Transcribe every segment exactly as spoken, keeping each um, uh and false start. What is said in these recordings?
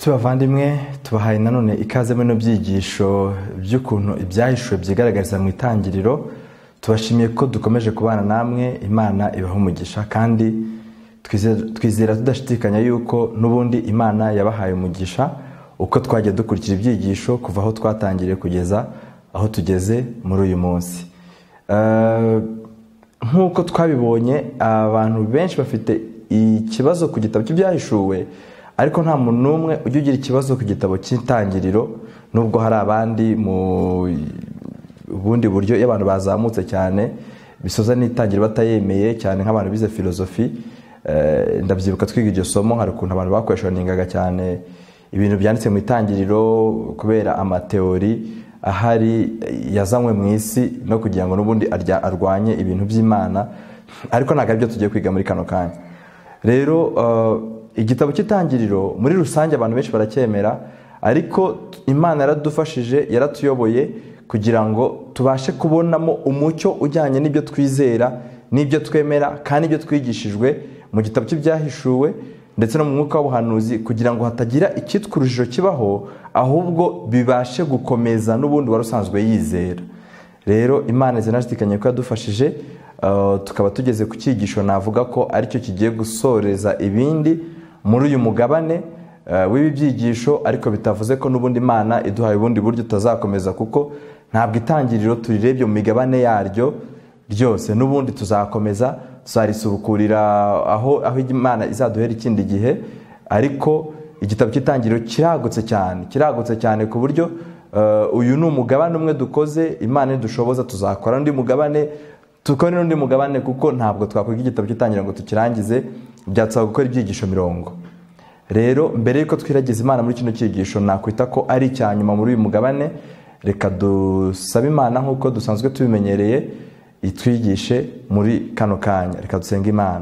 Nshuti bavandimwe, tubahaye nanone ikaze mu byigisho by'ukuntu ibyahishuwe byigaragariza mu itangiriro. Tubashimiye ko dukomeje kubana namwe. Imana ibaha umugisha, kandi twizera tudashidikanya yuko n'ubundi Imana yabahaye umugisha uko twagiye dukurikira ibyigisho kuva aho twatangiriye kugeza aho tugeze muri uyu munsi. Nk'uko twabibonye, abantu benshi bafite ikibazo ku gitabo cy'ibyahishuwe, ariko nta muntu n'umwe ujya ugira ikibazo ku gitabo cy'intangiriro, nubwo hari abandi mu bundi buryo iyo abantu bazamutse cyane bisoza n'itangiriro batayemeye cyane, nk'abantu bize filozofi. Ndabyibuka twiga iryo somo, hari ukuntu abantu bakoreshaningaga cyane ibintu byanditse mu itangiriro kubera amateori ahari yazanywe mu isi no kugira ngo n'ubundi arwanye ibintu by'Imana, ariko ntabwo ari byo tugiye kwiga muri kano kanya. Rero igitabo cy'itangiriro muri rusange abantu benshi baracyemera, ariko Imana yaradufashije, yaratuyoboye kugira ngo tubashe kubonamo umucyo ujyanye n'ibyo twizera n'ibyo twemera kandi ibyo twigishijwe mu gitabo cy'ibyahishuwe ndetse no mu mwuka w'ubuhanuzi, kugira ngo hatagira icyitwa urujijo kibaho, ahubwo bibashe gukomeza n'ubundi wari usanzwe yizera. Rero Imana zinashidikanye ko yadufashije, tukaba tugeze ku cyigisho navuga ko aricyo kigiye gusoreza ibindi muri uyu mugabane w'ibi byigisho, ariko bitavuze ko n'ubundi Imana iduhaye ubundi buryo tutazakomeza, kuko ntabwo itangiriro turirebye mu migabane yaryo ryose. N'ubundi tuzakomeza tuzarisubukurira aho aho Imana izaduhera ikindi gihe, ariko igitabo cy'itangiriro kiragutse cyane kiragutse cyane ku buryo uyu ni umugabane umwe dukoze. Imana idushoboza tuzakora undi mugabane, tukora n'undi mugabane, kuko ntabwo twakwiga igitabo cy'itangiriro ngo tukirangize, byatsaba gukora ibyigisho mirongo. Rero mbere yuko twiragiza Imana muri kino cyigisho, nakwita ko ari icyanyuma muri uyu mugabane. Reka dusabe Imana nk'uko dusanzwe tubimenyereye itwigishe muri kano kanya. Reka dusenge Imana.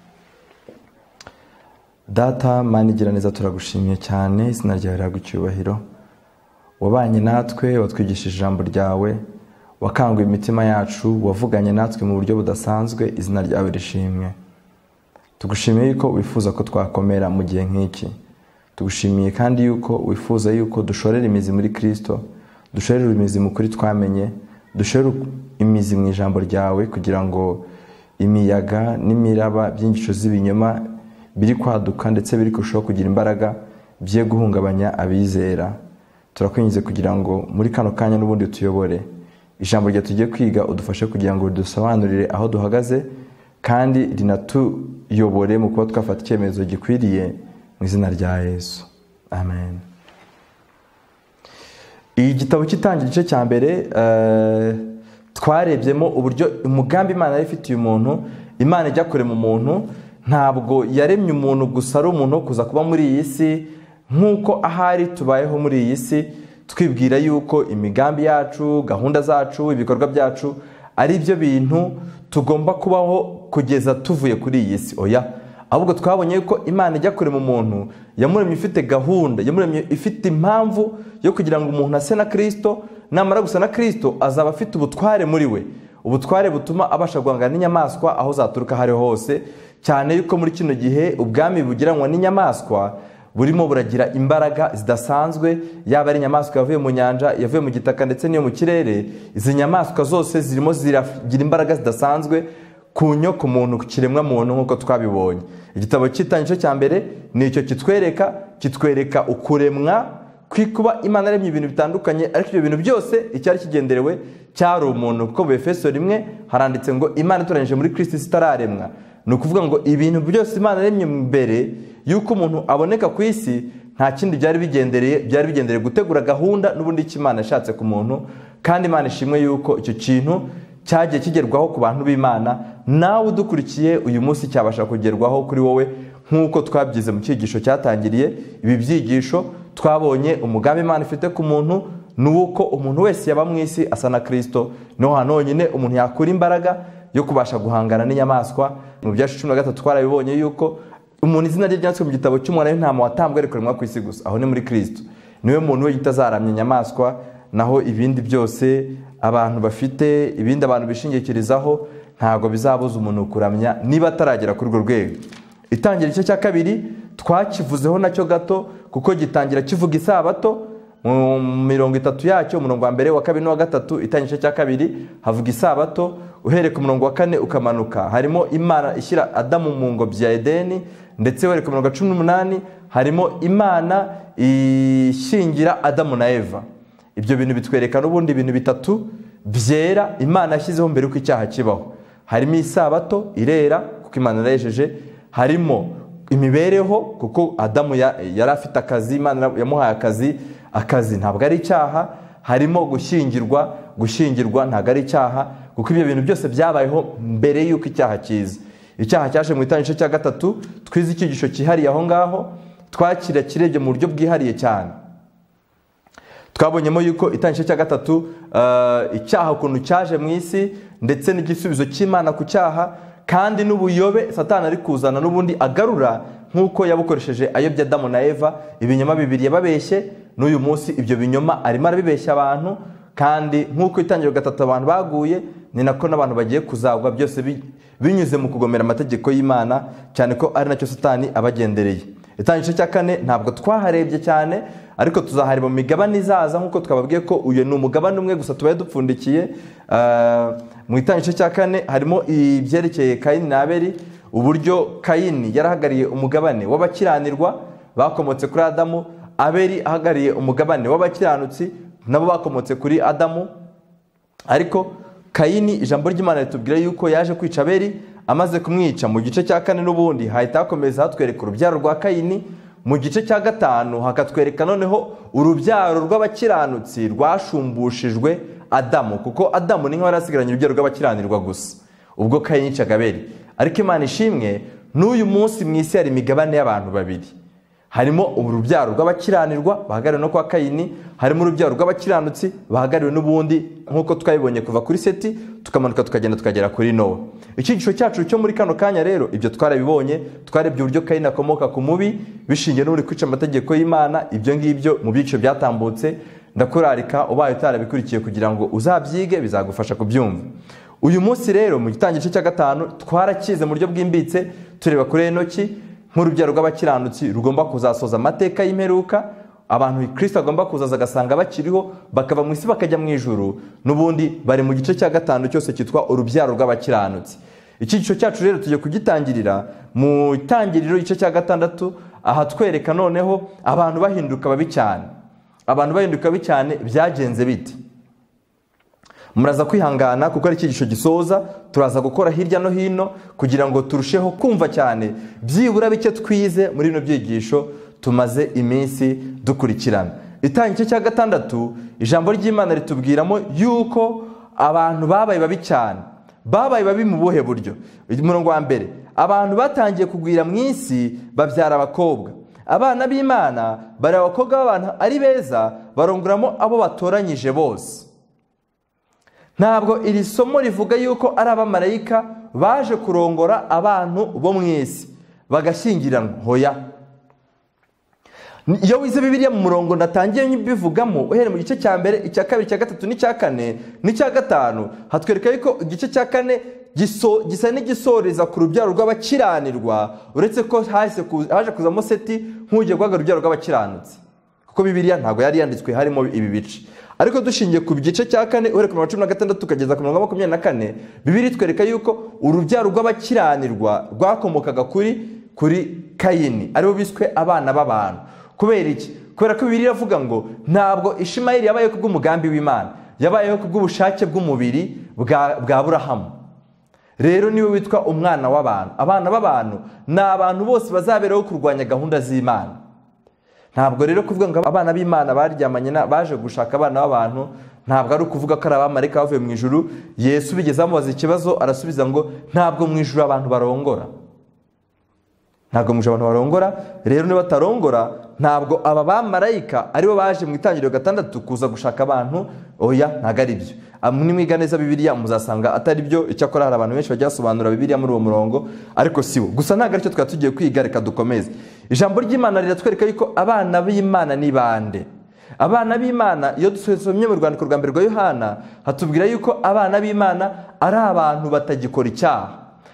Data Mana igira neza, turagushimiye cyane, izina ryawe riragucyubahiro. Wabanye natwe, watwigishije ijambo ryawe, wakanguye imitima yacu, wavuganye natwe mu buryo budasanzwe, izina ryawe rishimwe. Tugushimiye yuko wifuza ko twakomera mu gihe nk'iki. Tugushimiye kandi yuko wifuza yuko dushorera imizi muri Kristo, dushorera imizi mu kuri twamenye, dushorera imizi mu ijambo ryawe, kugira ngo imiyaga n'imiraba by'ingisho z'ibinyoma biri kwaduka ndetse biri kurushaho kugira imbaraga bye guhungabanya abizera. Turakwinjize kugira ngo muri kano kanya n'ubundi tuyobore ijambo rya tugiye kwiga, udufashe kugira ngo dusobanurire aho duhagaze, kandi rinatuyobore mu kuba twafata icyemezo gikwiriye, mu izina rya Yesu, amen. Iyi gitabo cy'itangiriro igice cya mbere twarebyemo uburyo umugambi Imana yari ifitiye umuntu. Imana ijya kure mu muntu, ntabwo yaremye umuntu gusa ari umuntu wo kuza kuba muri iyi si, nk'uko ahari tubayeho muri iyi si twibwira yuko imigambi yacu, gahunda zacu, ibikorwa byacu ari byo bintu tugomba kubaho kugeza tuvuye kuri iyi si. Oya, ahubwo twabonye yuko Imana ijya kure mu muntu, yamuremye ifite gahunda, yamuremye ifite impamvu yo kugira ngo umuntu ase na Kristo. Namara gusa na Kristo, azaba afite ubutware muri we, ubutware butuma abasha guhangana n'inyamaswa aho zaturuka hari hose, cyane yuko muri kino gihe ubwami bugiranwa n'inyamaswa burimo buragira imbaraga zidasanzwe, yaba ari inyamaswa yavuye mu nyanja, yavuye mu gitaka ndetse n'iyo mu kirere. Izi nyamaswa zose zirimo ziragira imbaraga zidasanzwe ku nyoko muntu, ku kiremwa muntu, nk'uko twabibonye. Igitabo cy'itangiriro cya mbere nicyo kitwereka kitwereka ukuremwa kwikuba Imana yaremye ibintu bitandukanye, ariko ibyo bintu byose icyari kigenderewe cyari umuntu, kuko mu Efeso rimwe haranditse ngo Imana itoranyije muri Kristo itararemwa. Ni ukuvuga ngo ibintu byose Imana yaremye mbere yuko umuntu aboneka ku isi, nta kindi byari bigendereye, byari bigendereye gutegura gahunda n'ubundi icyo Imana yashatse ku muntu. Kandi Imana ishimwe yuko icyo kintu cyagiye kigerwaho ku bantu b'Imana. Nawe udukurikiye uyu munsi cyabasha kugerwaho kuri wowe, nk'uko twabyize mu cyigisho cyatangiriye. Ibi byigisho twabonye umugambi Imana ifite ku muntu ni uko umuntu wese yaba mu isi asa na Kristo. Niho hantu honyine umuntu yakura imbaraga yo kubasha guhangana n'inyamaswa. Mu byacu cumi na gatatu twarabibonye yuko umuntu izina rye ryanditswe mu gitabo cy'umwana w'intama watambwe ariko ku isi gusa, aho ni muri Kristo. Niwe muntu we itazaramya inyamaswa, naho ibindi byose abantu bafite, ibindi abantu bishingikirizaho, ntago bizabuza umuntu kuramya niba ataragera kuri urwo rwego. Itangiriro igice cya kabiri twakivuzeho nacyo gato kuko gitangira kivuga isabato mu mirongo itatu yacyo, umurongo wa mbere, wa kabiri n'uwa gatatu. Itangice cya kabiri havuga isabato, uhereye ku murongo wa kane ukamanuka harimo Imana ishyira Adamu mu ngobyi ya Edeni, ndetse uhereye ku murongo wa cumi n'umunani harimo Imana ishingira Adamu na Eva. Ibyo bintu bitwereka n'ubundi ibintu bitatu byera Imana yashyizeho mbere uko icyaha kibaho. Harimo isabato irera kuko Imana yarejeje, harimo imibereho kuko Adamu yari afite akazi, Imana yamuhaye akazi, akazi ntabwo ari icyaha. Harimo gushyingirwa, gushyingirwa ntabwo ari icyaha kuko ibyo bintu byose byabayeho mbere y'uko icyaha kiza. Icyaha cyaje mu itangice cya gatatu, twize icyigisho cyihariye aho ngaho, twakira kirebye mu buryo bwihariye cyane. Twabonyemo yuko itangice cya gatatu uh, icyaha ukuntu cyaje mu isi ndetse n'igisubizo cy'Imana ku cyaha, kandi n'ubuyobe Satani ari kuzana n'ubundi agarura nk'uko yabukoresheje ayobya Adamu na Eva. Ibinyoma bibiri yababeshye, n'uyu munsi ibyo binyoma arimo arabibeshya abantu, kandi nk'uko itangiriro gatatu abantu baguye, ni nako n'abantu bagiye kuzagwa, byose binyuze mu kugomera amategeko y'Imana, cyane ko ari nacyo Satani abagendereye. Itangice cya kane ntabwo twaharebye cyane, ariko tuzahareba mu migabane izaza nk'uko twababwiye ko uyu ni umugabane umwe gusa tubaye dupfundikiye. Uh, mu itangice cya kane harimo ibyerekeye Kayini na Abeli, uburyo Kayini yarahagariye umugabane w'abakiranirwa bakomotse kuri Adamu, Abeli ahagariye umugabane w'abakiranutsi nabo bakomotse kuri Adamu. Ariko Kayini ijambo ry'Imana ritubwira yuko yaje kwica Abeli, amaze kumwica mu gice cya kane n'ubundi hahita hakomeza hatwereka urubyaro rwa Kayini. Mu gice cya gatanu hakatwereka noneho urubyaro rw'abakiranutsi rwashumbushijwe Adamu, kuko Adamu ni nk'aho yarasigaranye urubyaro rw'abakiranirwa gusa ubwo Kayini yicaga Abeli. Ariko Imana ishimwe, n'uyu munsi mu isi hari imigabane y'abantu babiri. Harimo urubyaro rw'abakiranirwa bahagariwe no kwa Kayini, harimo urubyaro rw'abakiranutsi bahagariwe n'ubundi nk'uko twabibonye kuva kuri Seti tukamanuka tukagenda tukagera kuri Nowa. Icyigisho cyacu cyo muri kano kanya rero ibyo twarabibonye, twarebye uburyo Kayini akomoka ku mubi bishingiye n'uri kwica amategeko y'Imana. Ibyo ngibyo mu byiciro byatambutse, ndakurarika ubaye utarabikurikiye kugira ngo uzabyige, bizagufasha kubyumva. Uyu munsi rero mu gitangice cya gatanu twarakize mu buryo bwimbitse, tureba kuri Enoki nk'urubyaro rw'abakiranutsi rugomba kuzasoza amateka y'imperuka. Abantu Kristo agomba kuzaza agasanga bakiriho, bakava mu isi bakajya mu ijuru, n'ubundi bari mu gice cya gatanu cyose cyitwa urubyaro rw'abakiranutsi. Icyigisho cyacu rero tugiye kugitangirira mu itangiriro igice cya gatandatu, aha twereka noneho abantu bahinduka babi cyane. Abantu bahinduka babi cyane byagenze bite? Muraza kwihangana kuko ari icyigisho gisoza, turaza gukora hirya no hino kugira ngo turusheho kumva cyane byibura bike twize muri bino byigisho tumaze iminsi dukurikirana. Itangice cya gatandatu ijambo ry'Imana ritubwiramo yuko abantu babaye babi cyane. Babaye babi mu buhe buryo? Umurongo wa mbere, abantu batangiye kugwira mu isi babyara abakobwa. Abana b'Imana bari abakobwa b'abantu ari beza, barongoramo abo batoranyije bose. Ntabwo iri somo rivuga yuko ari abamarayika baje kurongora abantu bo mu isi bagashyingiranwa, hoya. Iyo wize Bibiliya mu murongo natangiye nyibivugamo, uhere mu gice cya mbere, icya kabiri, icya gatatu n'icya kane n'icya gatanu, hatwereka yuko igice cya kane giso gisa n'igisoreza ku rubyaro rw'abakiranirwa, uretse ko haje haje kuzamo Seti nk'ugiye guhagarara urubyaro rw'abakiranutsi, kuko Bibiliya ntabwo yari yanditswe harimo ibi bice. Ariko dushingiye ku gice cya kane uhere ku cumi na gatandatu tukageza ku makumyabiri na kane, Bibiliya itwereka yuko urubyaro rw'abakiranirwa rwakomokaga kuri kuri Kayini, aribo biswe abana b'abantu. Kubera iki? Kubera ko Bibiliya iravuga ngo ntabwo Ishimayeli yabayeho kubw'umugambi w'Imana, yabayeho kubw'ubushake bw'umubiri bwa bwa Aburahamu. Rero niwe witwa umwana w'abantu. Abana b'abantu ni abantu bose bazabereho kurwanya gahunda z'Imana. Ntabwo rero kuvuga ngo abana b'Imana baryamanye baje gushaka abana b'abantu, ntabwo ari ukuvuga ko ari abamarayika bavuye mu ijuru. Yesu bigeze amubaza ikibazo arasubiza ngo ntabwo mu ijuru abantu barongora. Ntabwo mu ijuru abantu barongora. Rero niba batarongora, ntabwo aba bamarayika aribo baje mu itangiriro gatandatu kuza gushaka abantu, oya, ntabwo ari byo. Nimwiga neza Bibiliya muzasanga atari byo. Icyakora hari abantu benshi bajya basobanura Bibiliya muri uwo murongo, ariko siwo. Gusa ntabwo aricyo twari tugiye kwiga, reka dukomeze. Ijambo ry'Imana riratwereka yuko abana b'Imana ni bande. Abana b'Imana, iyo dusomye mu rwandiko rwa mbere rwa Yohana, hatubwira yuko abana b'Imana ari abantu batagikora icyaha.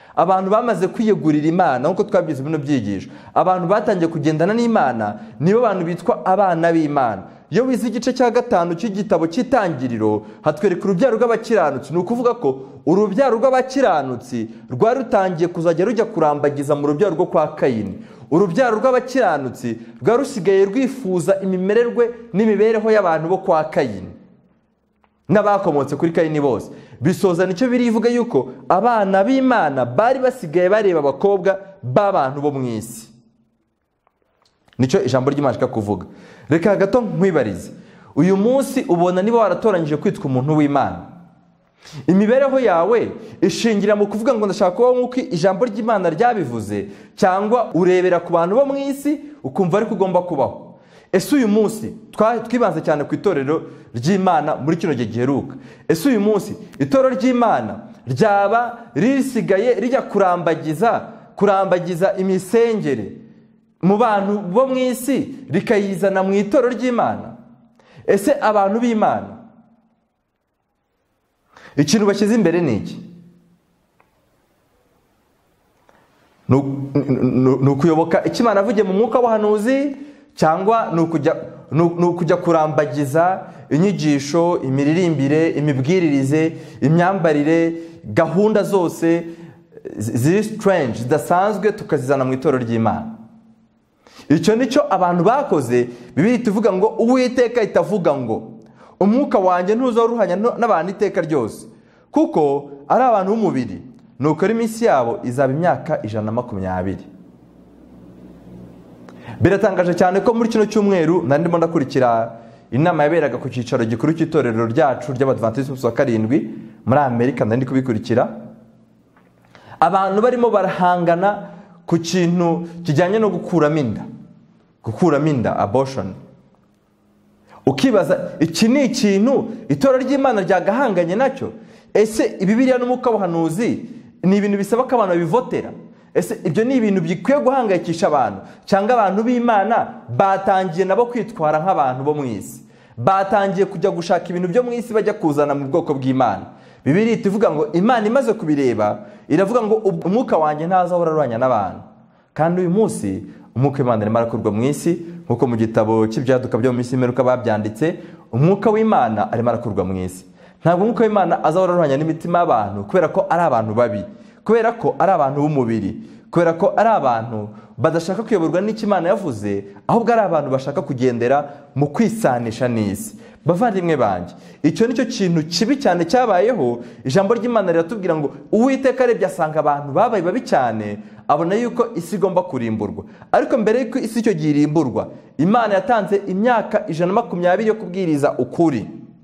abantu bamaze kwiyegurira Imana nkuko twabyize bino byigisho, abantu batangiye kugendana n'Imana nibo bantu bitwa abana b'Imana. Iyo wize igice cya gatanu cy'igitabo cy'Itangiriro hatwereka urubyaro rw'abakiranutsi. Ni ukuvuga ko urubyaro rw'abakiranutsi rwari rutangiye kuzajya rujya kurambagiza mu rubyaro rwo kwa Kayini. Urubyaro rw'abakiranutsi rwari rusigaye rwifuza imimererwe n'imibereho y'abantu bo kwa Kayini n'abakomotse kuri Kayini bose. Bisoza nicyo birivuga yuko abana b'Imana bari basigaye bareba abakobwa b'abantu bo mu isi. Nicyo ijambo ry'Imana rishaka kuvuga. Reka gato nkwibarize, uyu munsi ubona niba waratoranyije kwitwa umuntu w'Imana, imibereho yawe ishingira mu kuvuga ngo ndashaka kubaho nk'uko ijambo ry'Imana ryabivuze, cyangwa urebera ku bantu bo mu isi ukumva ariko ugomba kubaho? Ese uyu munsi twibanze cyane ku itorero ry'Imana muri kino gihe giheruka. Ese uyu munsi itorero ry'Imana ryaba risigaye rijya kurambagiza kurambagiza imisengere mu bantu bo mu isi rikayizana mu itorero ry'Imana? Ese abantu b'Imana ikintu bashyize imbere ni iki? Ni ukuyoboka icyo Imana avugiye mu mwuka w'abahanuzi, cyangwa ni ukujya kurambagiza inyigisho, imiririmbire, imibwiririze, imyambarire, gahunda zose ziri strange zidasanzwe tukazizana mu itorero ry'Imana? Icyo nicyo abantu bakoze. Bibiliya ituvuga ngo Uwiteka itavuga ngo umwuka wanjye ntuzoruhanya n'abantu iteka ryose, kuko ari abantu b'umubiri, nuko iminsi yabo izaba imyaka ijana na makumyabiri. Biratangaje cyane ko muri kino cyumweru nari ndimo ndakurikira inama yaberaga ku cyicaro gikuru cy'itorero ryacu ry'Abadventiste b'umunsi wa karindwi muri Amerika. Nari ndi kubikurikira, abantu barimo barahangana ku kintu kijyanye no gukuramo inda gukuramo inda abortion. Ukibaza, iki ni ikintu itorero ry'Imana ryagahanganye nacyo? Ese Bibiliya n'umwuka w'abahanuzi ni ibintu bisaba ko abantu bivotera? Ese ibyo ni ibintu bikwiye guhangayikisha abantu, cyangwa abantu b'Imana batangiye nabo kwitwara nk'abantu bo mu isi, batangiye kujya gushaka ibintu byo mu isi bajya kuzana mu bwoko bw'Imana? Bibiliya ituvuga ngo Imana imaze kubireba iravuga ngo umwuka wanjye ntazahora arwanya n'abantu. Kandi uyu munsi umwuka w'Imana arimo arakorwa mu isi, nkuko mu gitabo cy'ibyaduka byo mu minsi y'imperuka babyanditse. Umwuka w'Imana arimo arakorwa mu isi. Ntabwo umwuka w'Imana azahora arwanya n'imitima y'abantu kubera ko ari abantu babi, kubera ko ari abantu b'umubiri, kubera ko ari abantu badashaka kuyoborwa n'icyo Imana yavuze, ahubwo ari abantu bashaka kugendera mu kwisanisha n'isi. Bavandimwe banjye, icyo nicyo kintu kibi cyane cyabayeho. Ijambo ry'Imana riratubwira ngo Uwiteka arebye asanga abantu babaye babi cyane, abona yuko isi igomba kurimburwa. Ariko mbere y'uko isi icyo gihe irimburwa, Imana yatanze imyaka ijana na makumyabiri yo kubwiriza ukuri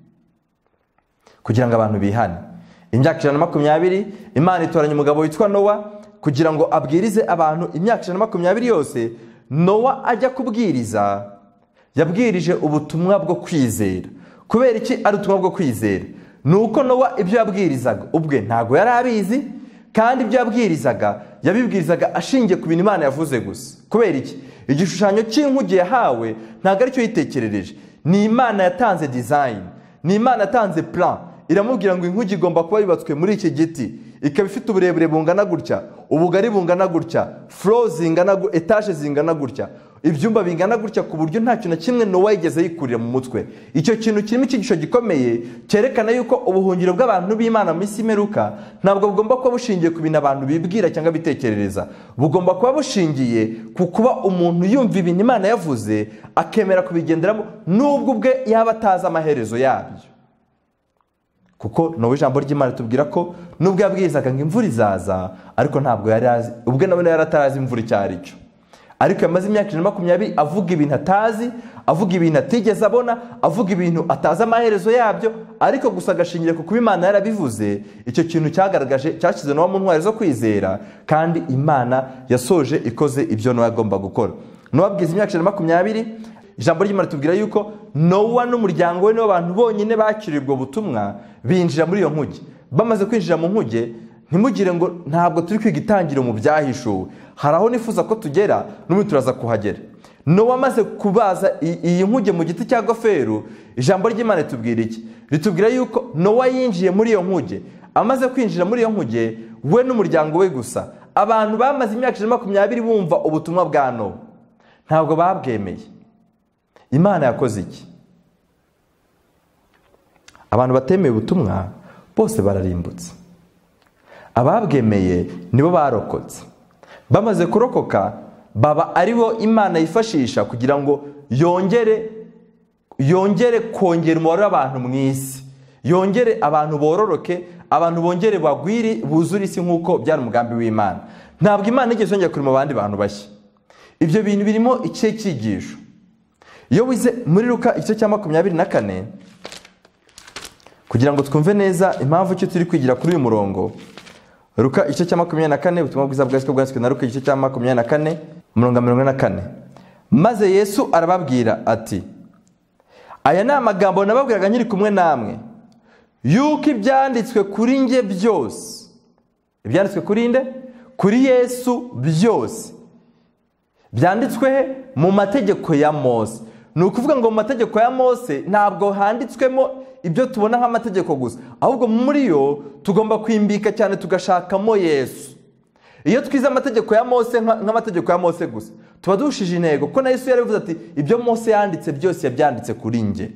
kugira ngo abantu bihane. Imyaka ijana na makumyabiri Imana itoranya umugabo witwa Nowa kugira ngo abwirize abantu imyaka ijana na makumyabiri yose. Nowa ajya kubwiriza, yabwirije ubutumwa bwo kwizera. Kubera iki ari ubutumwa bwo kwizera? Nuko Nowa ibyo yabwirizaga ubwe ntago yari abizi, kandi ibyo yabwirizaga yabibwirizaga ashingiye ku bintu Imana yavuze gusa. Kubera iki? Igishushanyo cy'inkuge yahawe ntago ari cyo yitekerereje, ni Imana yatanze design, ni Imana yatanze plan. Iramubwira ngo inkuge igomba kuba yubatswe muri iki giti, ikaba ifite uburebure bungana gutya, ubugari bungana gutya, floors zingana, etage zingana gutya, ibyumba bingana gutya, ku buryo nta kintu na kimwe Nowa yigeze yikurira mu mutwe. Icyo kintu kirimo icyigisho gikomeye cyerekana yuko ubuhungiro bw'abantu b'Imana mu isi y'imperuka ntabwo bugomba kuba bushingiye ku bintu abantu bibwira cyangwa bitekerereza. Bugomba kuba bushingiye ku kuba umuntu yumva ibintu Imana yavuze akemera kubigenderamo, nubwo ubwe yaba atazi amaherezo yabyo. Kuko Nowa ijambo ry'Imana tubwira ko nubwo yabwirizaga ngo imvura izaza, ariko ntabwo yari azi, ubwe nawe yari atarazi imvura icyo ari cyo. Ariko yamaze imyaka ijana na makumyabiri avuga ibintu atazi, avuga ibintu atigeze abona, avuga ibintu atazi amaherezo yabyo, ariko gusa agashingira ku kuba Imana yarabivuze. Icyo kintu cyagaragaje, cyashyize Nowa mu ntwari zo kwizera, kandi Imana yasoje ikoze ibyo Nowa agomba gukora. Nowa abwiza imyaka ijana na makumyabiri. Ijambo ry'Imana tubwira yuko Nowa n'umuryango we nibo bantu bonyine bakiriye ubwo butumwa, binjira muri iyo nkuge. Bamaze kwinjira mu nkuge, ntimugire ngo ntabwo turi kwiga itangiriro mu byahishuwe, hari aho nifuza ko tugera, n'ubu turaza kuhagera. Nowa amaze kubaza iyi nkuge mu giti cya goferu, ijambo ry'Imana ritubwira iki? Ritubwira yuko Nowa yinjiye muri iyo nkuge. Amaze kwinjira muri iyo nkuge, we n'umuryango we gusa. Abantu bamaze imyaka ijana na makumyabiri bumva ubutumwa bwa Nowa ntabwo babwemeye. Imana yakoze iki? Abantu batemeye ubutumwa bose bararimbutse. Ababwemeye nibo barokotse. Bamaze kurokoka baba aribo Imana yifashisha kugira ngo yongere yongere kongera umubare w'abantu mu isi, yongere abantu bororoke, abantu bongere bagwiri buzure isi nk'uko byari umugambi w'Imana. Ntabwo Imana igeze yongera kurema abandi bantu bashya. Ibyo bintu birimo ikihe cyigisho. Iyo wize muri Luka igice cya makumyabiri na kane kugira ngo twumve neza impamvu icyo turi kwigira kuri uyu murongo, Luka igice cya makumyabiri na kane, ubutumwa bwiza bwaswe bwaswe na Luka igice cya makumyabiri na kane umurongo mirongo ine na kane. Maze Yesu arababwira ati, aya ni amagambo nababwiraga nkiri kumwe namwe, yuko ibyanditswe kuri nge byose, ibyanditswe kuri nde? Kuri Yesu byose byanditswe mu mategeko ya Mose. Ni ukuvuga ngo mu mategeko ya Mose ntabwo handitswemo ibyo tubona nk'amategeko gusa, ahubwo muri yo tugomba kwimbika cyane tugashakamo Yesu. Iyo twize amategeko ya Mose nk'amategeko ya Mose gusa tuba dushije intego, kuko na Yesu yaravuze ati ibyo Mose yanditse byose yabyanditse kuri nge.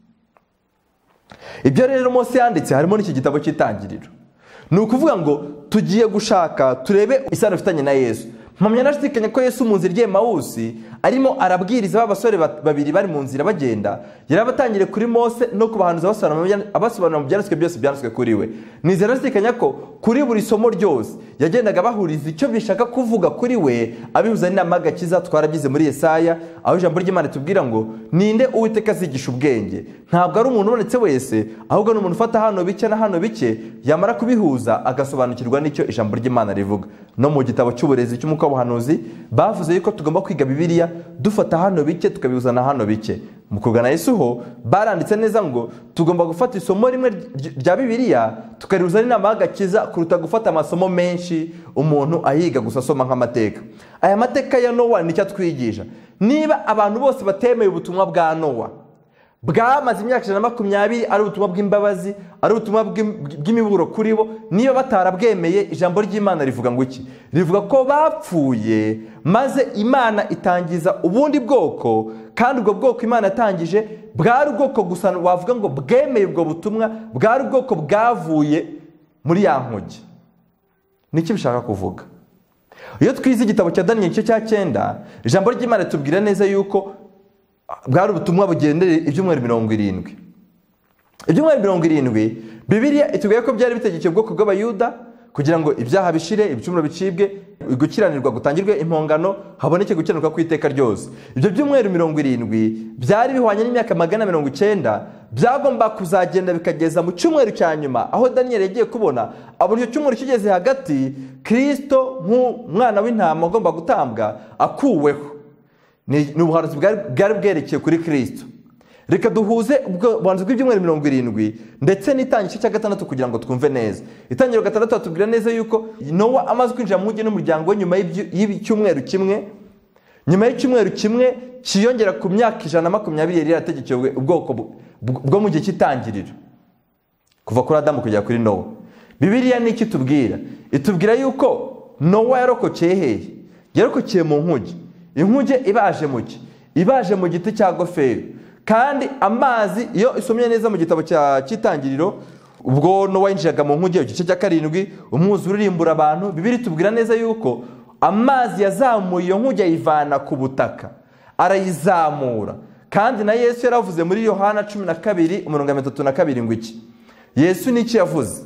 Ibyo rero Mose yanditse harimo n'iki gitabo cy'Itangiriro. Ni ukuvuga ngo tugiye gushaka turebe isano ifitanye na Yesu. Mpamya nashidikanya ko Yesu mu nzira igiye Emawusi arimo arabwiriza b'abasore babiri bari mu nzira bagenda, yarabatangire kuri Mose no kubahanuza abasobanura mu byanditswe byose byanditswe kuri we. Nizera nashidikanya ko kuri buri somo ryose yagendaga bahuriza icyo bishaka kuvuga kuri we, abihuza n'inama y'agakiza twaragize muri Yesaya, aho ijambo ry'Imana tubwira ngo ninde Uwiteka azigisha ubwenge. Ntabwo ari umuntu ubonetse wese, ahubwo ni umuntu ufata hano bike na hano bike, yamara kubihuza agasobanukirwa n'icyo ijambo ry'Imana rivuga. No mu gitabo cy'uburezi cy'umwuka w'ubuhanuzi bavuze yuko tugomba kwiga Bibiliya dufata hano bike tukabihuza na hano bike. Mu kugana Yesu ho baranditse neza ngo tugomba gufata isomo rimwe rya Bibiliya tukarihuza n'inama y'agakiza kuruta gufata amasomo menshi umuntu ayiga gusa asoma nk'amateka. Aya mateka ya Nowa nicyo atwigisha. Niba abantu bose batemeye ubutumwa bwa Nowa bwamaze imyaka ijana na makumyabiri ari ubutumwa bw'imbabazi, ari ubutumwa bw'imiburo kuri bo, niyo batarabwemeye, ijambo ry'Imana rivuga ngo iki? Rivuga ko bapfuye maze Imana itangiza ubundi bwoko, kandi ubwo bwoko Imana yatangije bwari ubwoko gusa wavuga ngo bwemeye ubwo butumwa, bwari ubwoko bwavuye muri ya nkuge. Niki bishaka kuvuga? Iyo twize igitabo cya Daniel igice cya cyenda, ijambo ry'Imana tubwira neza yuko bwari ubutumwa bugendere ibyumweru mirongo irindwi. Ibyumweru mirongo irindwi Bibiliya itubwiye ko byari bitegekeye ubwoko bw'Abayuda kugira ngo ibyaha bishire, ibicumuro bicibwe, gukiranirwa gutangirwe impongano, haboneke gukiranirwa ku iteka ryose. Ibyo byumweru mirongo irindwi byari bihwanye n'imyaka magana mirongo icyenda, byagomba kuzagenda bikageza mu cyumweru cya nyuma, aho Daniel yagiye kubona aburyo cyumweru kigeze hagati Kristo nk'umwana w'intama agomba gutambwa akuweho. Ni ubuhanuzi bwari bwerekeye kuri Kristo. Reka duhuze ubuhanuzi bw'ibyumweru mirongo irindwi ndetse n'itangiriro cya gatandatu kugira ngo twumve neza. Itangiriro gatandatu atubwira neza yuko Nowa amaze kwinjira mu nkuge n'umuryango we nyuma y'icyumweru kimwe, nyuma y'icyumweru kimwe kiyongera ku myaka ijana na makumyabiri yari yarategekewe ubwoko bwo mu gihe cy'itangiriro kuva kuri Adamu kugera kuri Nowa. Bibiliya ni iki tubwira? Itubwira yuko Nowa yarokokeye hehe? Yarokokeye mu nkuge. Inkuge ibaje mu ki? Ibaje mu giti cya gofero. Kandi amazi iyo isomye neza mu gitabo cy'Itangiriro, ubwo Nowa yinjiraga mu nkuge igice cya karindwi, umwuzure urimbura abantu, Bibiliya tubwira neza yuko amazi yazamuye iyo nkuge ayivana ku butaka, arayizamura. Kandi na Yesu yaravuze muri Yohana cumi na kabiri umurongo wa mirongo itatu na kabiri ngo iki? Yesu niki yavuze?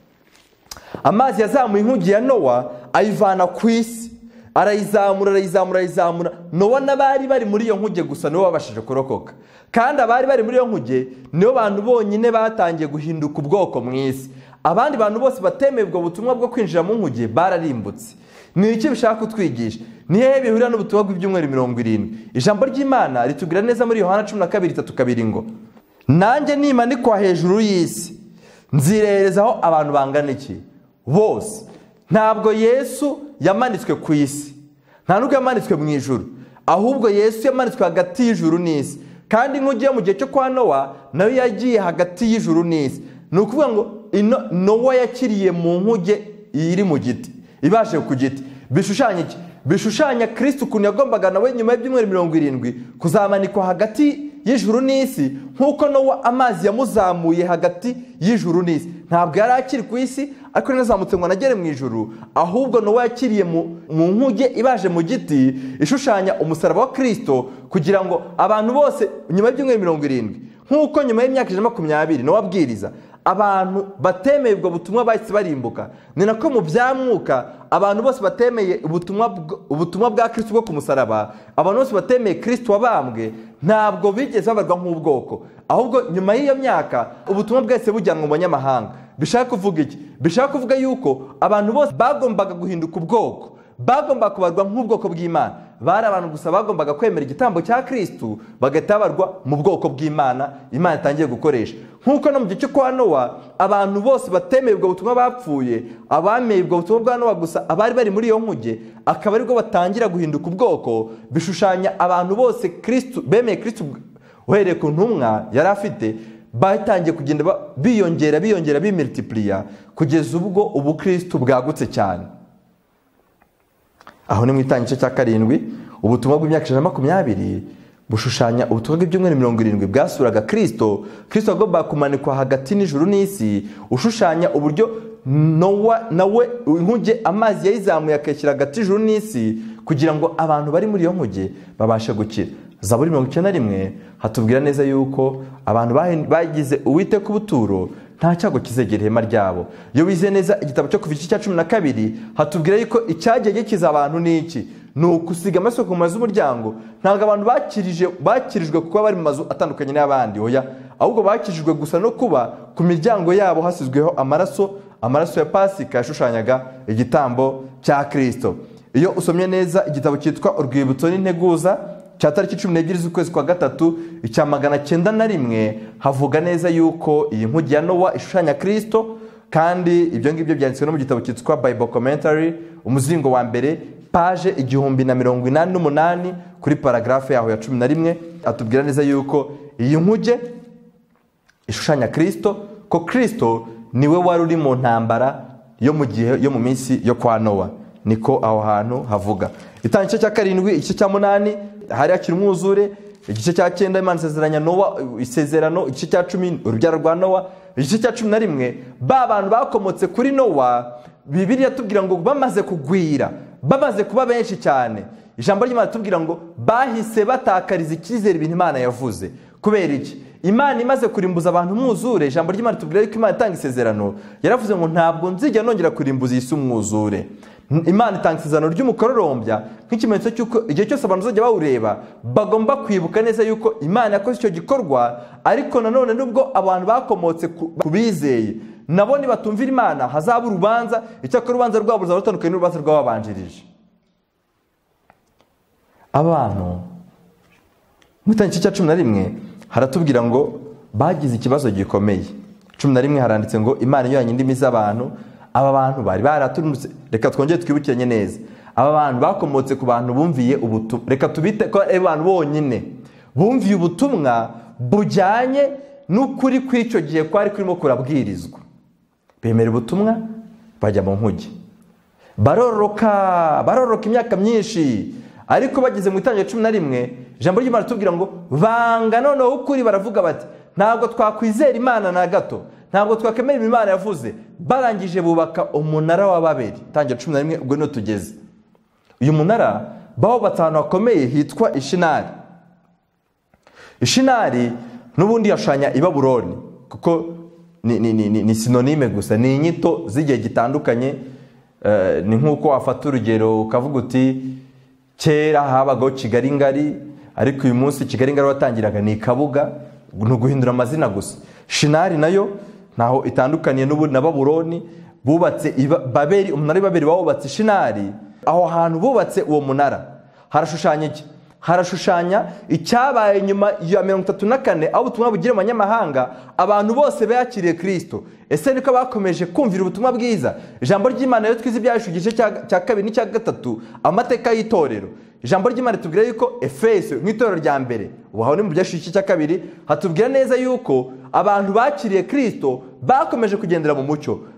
Amazi yazamuye inkuge ya Nowa ayivana ku isi, arayizamura arayizamura arayizamura. Nowa n'abari bari muri iyo nkuge gusa nibo babashije kurokoka, kandi abari bari muri iyo nkuge nibo bantu bonyine batangiye guhinduka ubwoko mu isi. Abandi bantu bose batemeye ubwo butumwa bwo kwinjira mu nkuge bararimbutse. Ni iki bishaka kutwigisha? Ni hehe bihurira n'ubutumwa bw'ibyumweru mirongo irindwi? Ijambo ry'Imana ritubwira neza muri Yohana cumi na kabiri itatu kabiri ngo nanjye nimanikwa hejuru y'isi nzireherezaho abantu bangana iki? Bose. Ntabwo Yesu yamanitswe ku isi, nta nubwo yamanitswe mu ijuru, ahubwo Yesu yamanitswe hagati y'ijuru n'isi. Kandi inkuge yo mu gihe cyo kwa Nowa nayo yagiye hagati y'ijuru n'isi. Ni ukuvuga ngo Nowa yakiriye mu nkuge iri mu giti, ibaje ku giti. Bishushanya iki? Bishushanya Kristo ukuntu yagombaga nawe nyuma y'ibyumweru mirongo irindwi kuzamanikwa hagati y'ijuru n'isi, nk'uko Nowa amazi yamuzamuye hagati y'ijuru n'isi. Ntabwo yari akiri ku isi ariko yanazamutse ngo anagere mu ijuru, ahubwo Nowa yakiriye mu nkuge ibaje mu giti ishushanya umusaraba wa Kristo, kugira ngo abantu bose nyuma y'ibyumweru mirongo irindwi, nk'uko nyuma y'imyaka ijana na makumyabiri Nowa abwiriza, abantu batemeye ubwo butumwa bahise barimbuka. Ni nako mu byamwuka abantu bose batemeye ubutumwa ubutumwa bwa Kristo bwo ku musaraba, abantu bose batemeye Kristo wabambwe, ntabwo bigeze babarwa nk'ubwoko, ahubwo nyuma y'iyo myaka ubutumwa bwese bujyanwa mu banyamahanga. Bishaka kuvuga iki? Bishaka kuvuga yuko abantu bose bagombaga guhinduka ubwoko, bagombaga kubarwa nk'ubwoko bw'Imana. Bari abantu gusa bagombaga kwemera igitambo cya Kristo, bagatabarwa mu bwoko bw'Imana Imana itangiye gukoresha. Nk'uko no mu gice kwa Nowa abantu bose batemeye ubwo butumwa bapfuye, abameye ubwo butumwa bwa Nowa gusa abari bari muri iyo nkuge akaba aribwo batangira guhinduka ubwoko. Bishushanya abantu bose Kristo bemeye Kristo uhereye ku ntumwa yari afite, batangiye kugenda biyongera biyongera bimultiplier kugeza ubwo ubu Kristo bwagutse cyane. Aho ni mu itangice cya karindwi ubutumwa bw'imyaka ijana na makumyabiri bushushanya ubutumwa bw'ibyumweru mirongo irindwi bwasuraga Kristo. Kristo agomba kumanikwa hagati n'ijuru n'isi, ushushanya uburyo Nowa nawe inkuge amazi yayizamuye akashyira hagati y'ijuru n'isi kugira ngo abantu bari muri iyo nkuge babashe gukira. Zaburi mirongo icyenda na rimwe hatubwira neza yuko abantu bagize Uwiteka ubuturo nta cyago kizegera ihema ryabo. Iyo wize neza igitabo cyo kuva igice cya cumi na kabiri hatubwira yuko icyagiye gikiza abantu ni iki? Ni ukusiga amaraso ku mazu y'umuryango. Ntabwo abantu bakirije bakirijwe kuko bari mu mazu atandukanye n'abandi, oya, ahubwo bakirijwe gusa no kuba ku miryango yabo hasizweho amaraso, amaraso ya Pasika yashushanyaga igitambo cya Kristo. Iyo usomye neza igitabo cyitwa Urwibutso n'Integuza cya tariki cumi n'ebyiri z'ukwezi kwa gatatu icya magana cyenda na rimwe havuga neza yuko iyi nkuge ya Nowa ishushanya Kristo, kandi ibyo ngibyo byanditswe no mu gitabo cyitwa Bible Commentary umuzingo wa mbere page igihumbi na mirongo inani n'umunani kuri paragrafe yaho ya cumi na rimwe. Atubwira neza yuko iyi nkuge ishushanya Kristo, ko Kristo niwe wari uri mu ntambara yo mu gihe yo mu minsi yo kwa Nowa. Niko aho hantu havuga. Itangice cya karindwi, igice cya munani hari akiri umwuzure, igice cya cyenda Imana isezeranya Nowa isezerano, igice cya cumi urubyaro rwa Nowa, igice cya cumi na rimwe ba bantu bakomotse kuri Nowa Bibiliya tubwira ngo bamaze kugwira, bamaze kuba benshi cyane. Ijambo ry'Imana tubwira ngo bahise batakariza icyizere ibintu Imana yavuze. Kubera iki? Imana imaze kurimbuza abantu umwuzure, ijambo ry'Imana tubwira ko Imana itanga isezerano yaravuze ngo ntabwo nzijya nongera kurimbuza iyi si umwuzure. Imana itanga isezerano ry'umukororombya nk'ikimenyetso cy'uko igihe cyose abantu bazajya bawureba bagomba kwibuka neza yuko Imana yakoze icyo gikorwa. Ariko nanone nubwo abantu bakomotse ku bizeye nabo nibatumvira Imana hazaba urubanza, icyakora urubanza rwabo ruzaba rutandukanye n'urubanza rw'ababanjirije. Abantu mu itangice cya cumi na rimwe haratubwira ngo bagize ikibazo gikomeye. Cumi na rimwe haranditse ngo Imana yohanye indimi z'abantu. Aba bantu bari baraturutse, reka twongere twibukiranye neza, aba bantu bakomotse ku bantu bumviye ubutumwa, reka tubite ko abantu bonyine bumviye ubutumwa bujyanye n'ukuri kw'icyo gihe kwari kurimo kurabwirizwa. Bemera ubutumwa bajya mu nkuge, baroroka baroroka imyaka myinshi, ariko bageze mu itangira cumi na rimwe ijambo ry'Imana tubwira ngo banga noneho ukuri, baravuga bati ntabwo twakwizera Imana na gato, ntabwo twakemera Imana yavuze. Barangije bubaka umunara wa Babeli. Itangira cumi na rimwe ubwo no tugeze. Uyu munara bawubatse ahantu hakomeye hitwa Ishinari. Ishinari n'ubundi yashanya i Babuloni kuko ni, ni, ni, ni sinonime gusa, ni inyito z'igihe gitandukanye. Uh, ni nk'uko wafata urugero ukavuga uti kera habagaho Kigali ngari, ariko uyu munsi Kigali ngari watangiraga ni Kabuga, ni uguhindura amazina gusa. Shinari nayo naho itandukaniye n'ubu na Babuloni. Bubatse Babeli, umunara wa Babeli bawubatse Shinari. Aho hantu bubatse uwo munara harashushanya iki? Harashushanya icyabaye nyuma ya mirongo itatu na kane aho ubutumwa bugira mu banyamahanga abantu bose bakiriye Kristo. Ese niko bakomeje kumvira ubutumwa bwiza? Ijambo ry'Imana rero twize ibyahishwe igice cya kabiri n'icya gatatu amateka y'itorero. Ijambo ry'Imana tubwira yuko Efeso nk'itorero rya mbere, ubaho ni mu byahishwe igice cya kabiri, hatubwira neza yuko abantu bakiriye Kristo bakomeje kugendera mu mucyo,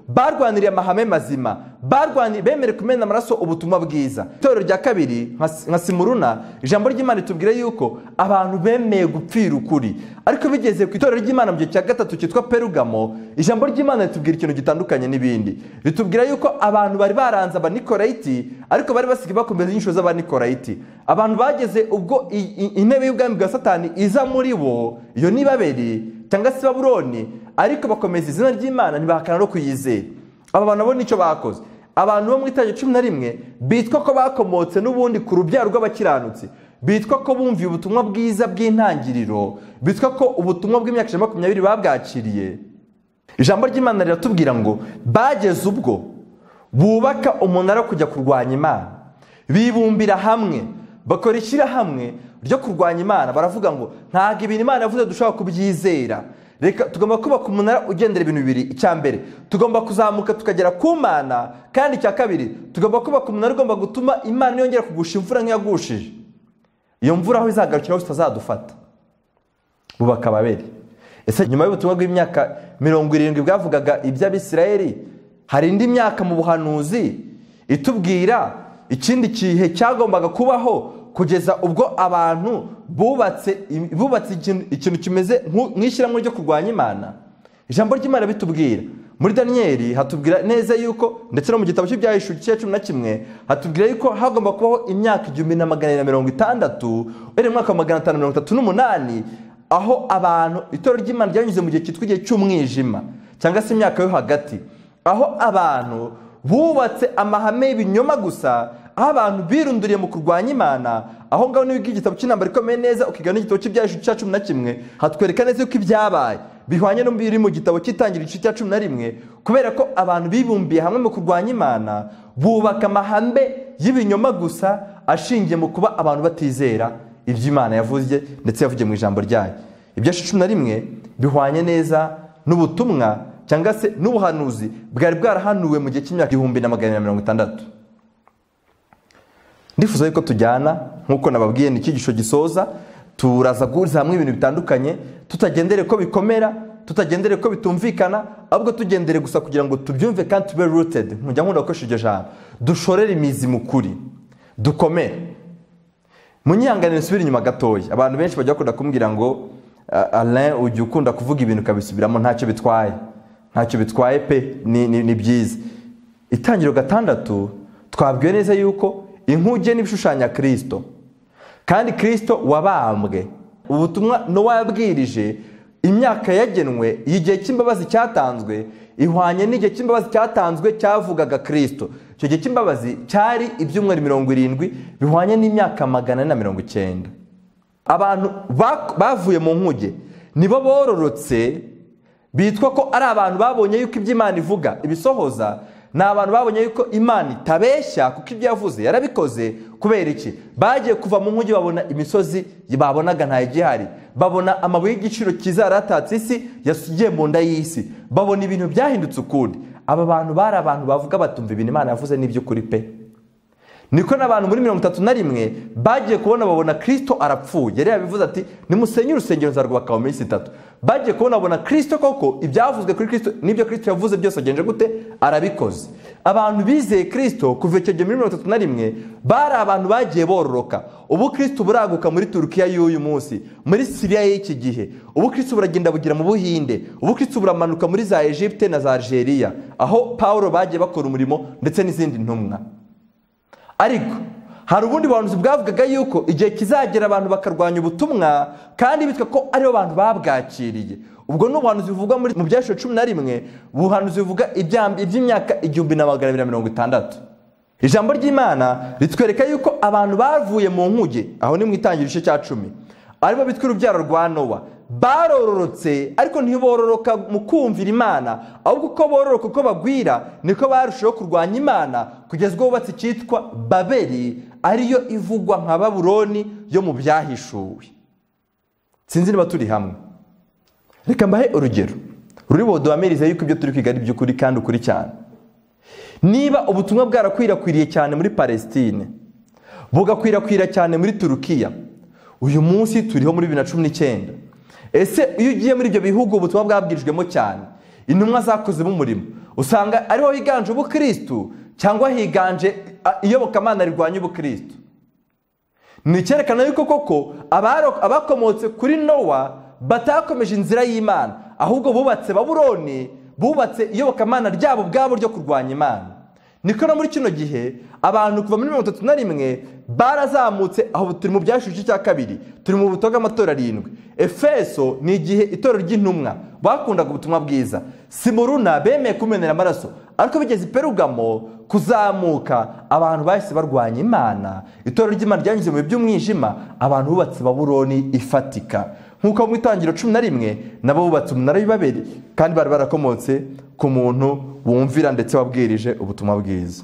barwaniriye amahame mazima, barwaniriye bemere kumena amaraso ubutumwa bwiza. Itorero rya kabiri nka Simuruna, ijambo ry'Imana ritubwira yuko abantu bemeye gupfira ukuri. Ariko bigeze ku itorero ry'Imana mu gihe cya gatatu cyitwa Perugamo, ijambo ry'Imana ritubwira ikintu gitandukanye n'ibindi. Ritubwira yuko abantu bari baranze Abanikolayiti, ariko bari basigaye bakomeza inyigisho z'Abanikolayiti. Abantu bageze ubwo intebe y'ubwami bwa Satani iza muri bo, iyo ni Babeli cyangwa se Babuloni, ariko bakomeza izina ry'Imana ntibahakana no kuyizera. Aba bantu bo nicyo bakoze. Abantu bo mu itorero cumi na rimwe bitwa ko bakomotse n'ubundi ku rubyaro rw'abakiranutsi, bitwa ko bumviye ubutumwa bwiza bw'intangiriro, bitwa ko ubutumwa bw'imyaka ijana na makumyabiri babwakiriye. Ijambo ry'Imana riratubwira ngo bageze ubwo bubaka umunara kujya kurwanya Imana, bibumbira hamwe, bakora ishyirahamwe ryo kurwanya Imana. Baravuga ngo ntabwo ibintu Imana yavuze dushobora kubyizera, reka tugomba kubaka umunara ugendera ibintu bibiri. Icya mbere, tugomba kuzamuka tukagera ku Mana, kandi icya kabiri, tugomba kubaka umunara ugomba gutuma Imana yongera kugusha imvura nk'iyagushije. Iyo mvura aho izagarukira hose itazadufata. Bubaka Babeli. Ese nyuma y'ubutumwa bw'imyaka mirongo irindwi bwavugaga iby'Abisirayeli, hari indi myaka mu buhanuzi itubwira ikindi gihe cyagombaga kubaho, kugeza ubwo abantu bubatse bubatse ikintu kimeze nk'ishyirahamwe ryo kurwanya Imana. Ijambo ry'Imana bitubwira muri Daniyeli, hatubwira neza yuko, ndetse no mu gitabo cy'Ibyahishuwe cya cumi na kimwe hatubwira yuko hagomba kubaho imyaka igihumbi na magana na mirongo itandatu, uhereye mu mwaka wa magana atanu mirongo itatu n'umunani, aho abantu itorero ry'Imana ryanyuze mu gihe cyitwa igihe cy'umwijima cyangwa se imyaka yo hagati, aho abantu bubatse amahame y'ibinyoma gusa, aho abantu birunduriye mu kurwanya Imana. Aho ngaho niba igitabo cy'intambara ikomeye neza ukiga n'igitabo cy'Ibyahishuwe cya cumi na kimwe, hatwereka neza yuko ibyabaye bihwanye no biri mu gitabo cy'Itangiriro cya cumi na rimwe, kubera ko abantu bibumbiye hamwe mu kurwanya Imana, bubaka amahame y'ibinyoma gusa ashingiye mu kuba abantu batizera ibyo Imana yavuze ndetse yavugiye mu ijambo ryayo. Ibyahishuwe cumi na rimwe bihwanye neza n'ubutumwa cyangwa se n'ubuhanuzi bwari bwarahanuwe mu gihe cy'imyaka igihumbi na magana na mirongo itandatu. Ndifuza yuko tujyana nk'uko nababwiye ni icyigisho gisoza, turaza guhuriza hamwe ibintu bitandukanye, tutagendere ko bikomera, tutagendere ko bitumvikana, ahubwo tugendere gusa kugira ngo tubyumve kandi tube rooted. Nkujya nkunda gukoresha iryo jambo, dushorere imizi mu kuri, dukomere. Munyihanganire nsubire inyuma gatoya. Abantu benshi bajya bakunda kumbwira ngo Alain, ujya ukunda kuvuga ibintu kabisubiramo, ntacyo bitwaye. Ntacyo bitwaye pe, ni, ni, ni byiza. Itangiriro gatandatu twabwiwe neza yuko inkuge n'ibishushanya Kristo, kandi Kristo wabambwe. Ubutumwa Nowa yabwirije, imyaka yagenwe igihe cy'imbabazi cyatanzwe ihwanye n'igihe cy'imbabazi cyatanzwe cyavugaga Kristo. Icyo gihe cy'imbabazi cyari ibyumweru mirongo irindwi, bihwanye n'imyaka magana na mirongo icyenda. Abantu bavuye mu nkuge nibo bororotse, bitwa ko ari abantu babonye yuko ibyo Imana ivuga ibisohoza. Ni abantu babonye yuko Imana itabeshya, kuko ibyo yavuze yarabikoze. Kubera iki? Bagiye kuva mu nkuge babona imisozi babonaga nta igihari, babona amabuye y'igiciro cyiza yaratatse isi yasugiye mu nda y'isi, babona ibintu byahindutse ukundi. Aba bantu bari abantu bavuga batumva ibintu Imana yavuze n'iby'ukuri pe. Niko n'abantu muri mirongo itatu na rimwe bagiye kubona babona Kristo arapfuye. Yari yabivuze ati nimusenye urusengero nzarwubaka mu minsi itatu. Bagiye kubona babona Kristo koko ibyavuzwe kuri Kristo n'ibyo Kristo yavuze byose agenje gute arabikoze. Abantu bizeye Kristo kuva icyo gihe muri mirongo itatu na rimwe bari abantu bagiye bororoka. Ubu Kristo buraguka muri Turukiya y'uyu munsi, muri Syria y'iki gihe. Ubu Kristo buragenda bugira mu Buhinde. Ubu Kristo buramanuka muri za Egypte na za Algeria, aho Paulo bagiye bakora umurimo ndetse n'izindi ntumwa. Ariko hari ubundi buhanuzi bwavugaga yuko igihe kizagera abantu bakarwanya ubutumwa, kandi bitwa ko aribo bantu babwakiriye. Ubwo n'ubuhanuzi buvugwa muri mu Byahishuwe cumi na rimwe, buhanuzi buvuga iby'imyaka igihumbi na magana abiri na mirongo itandatu. Ijambo ry'Imana ritwereka yuko abantu bavuye mu nkuge, aho ni mu Itangiriro cya cumi, aribo bitwa urubyaro rwa Nowa, barororotse ariko ntibororoka mu kumvira Imana, ahubwo uko bororoka uko bagwira niko barushaho kurwanya Imana, kugeza ubwo bubatse cyitwa Babeli, ariyo ivugwa nka Babuloni yo mu Byahishuwe. Sinzi niba turi hamwe. Reka mbahe urugero ruri buduhamirize yuko ibyo turi kwiga ari by'ukuri kandi ukuri cyane. Niba ubutumwa bwarakwirakwiriye cyane muri Palestine, bugakwirakwira cyane muri Turukiya, uyu munsi turiho muri bibiri na cumi n'icyenda, ese iyo ugiye muri ibyo bihugu ubutumwa bwabwirijwemo cyane, intumwa zakozemo umurimo, usanga ariho higanje ubukristu cyangwa higanje iyobokamana rirwanya ubukristu. Ni cyerekana yuko koko abakomotse kuri Nowa batakomeje inzira y'Imana, ahubwo bubatse Babuloni, bubatse iyobokamana ryabo bwabo ryo kurwanya Imana. Niko no muri kino gihe abantu kuva muri mirongo itatu na rimwe barazamutse, aho turi mu byashushye cya kabiri, turi mu butoga amatora arindwi. Efeso ni igihe itorero ry'intumwa bakundaga ubutumwa bwiza. Simuruna bemeye kumenera amaraso, ariko bigeze Perugamo kuzamuka abantu bahise barwanya Imana. Itorero ry'Imana ryanyuze mu by'umwijima, abantu bubatse Babuloni ifatika. Nkuko mu itangiriro cumi na rimwe nabo bubatse umunara w'Ibabeli, kandi bari barakomotse ku muntu wumvira ndetse wabwirije ubutumwa bwiza.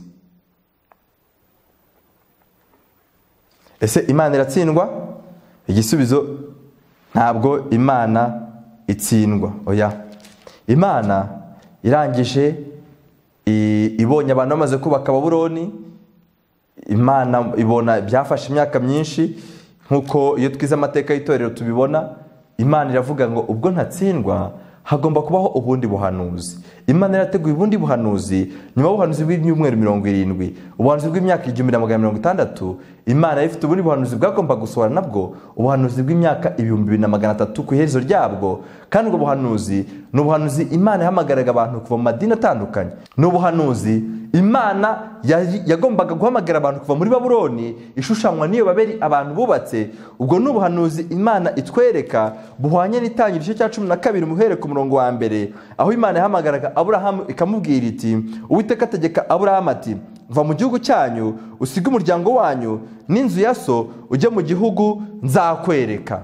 Ese Imana iratsindwa? Igisubizo ntabwo Imana itsindwa. Oya, Imana irangije ibonye abantu bamaze kubaka Babuloni, Imana ibona byafashe imyaka myinshi, nkuko iyo twize amateka y'itorero tubibona. Imana iravuga ngo ubwo ntatsindwa hagomba kubaho ubundi buhanuzi. Imana irateguye ubundi buhanuzi nyuma y'ubuhanuzi bw'ibyumweru mirongo irindwi, ubuhanuzi bw'imyaka igihumbi na magana mirongo itandatu. Imana ifite ubundi buhanuzi bwagomba gusohora nabwo, ubuhanuzi bw'imyaka ibihumbi bibiri na magana atatu ku iherezo ryabwo. Kandi ubwo buhanuzi ni ubuhanuzi Imana ihamagaraga abantu kuva mu madini atandukanye. Ni ubuhanuzi Imana yagombaga guhamagara abantu kuva muri Babuloni ishushanywa n'iyo Babeli abantu bubatse. Ubwo ni ubuhanuzi Imana itwereka buhwanye n'itangiriro cya cumi na kabiri muhere ku murongo wa mbere, aho Imana yahamagaraga Aburahamu ikamubwira iti, Uwiteka ategeka Aburahamu ati, va mu gihugu cyanyu usige umuryango wanyu n'inzu ya so ujye mu gihugu nzakwereka.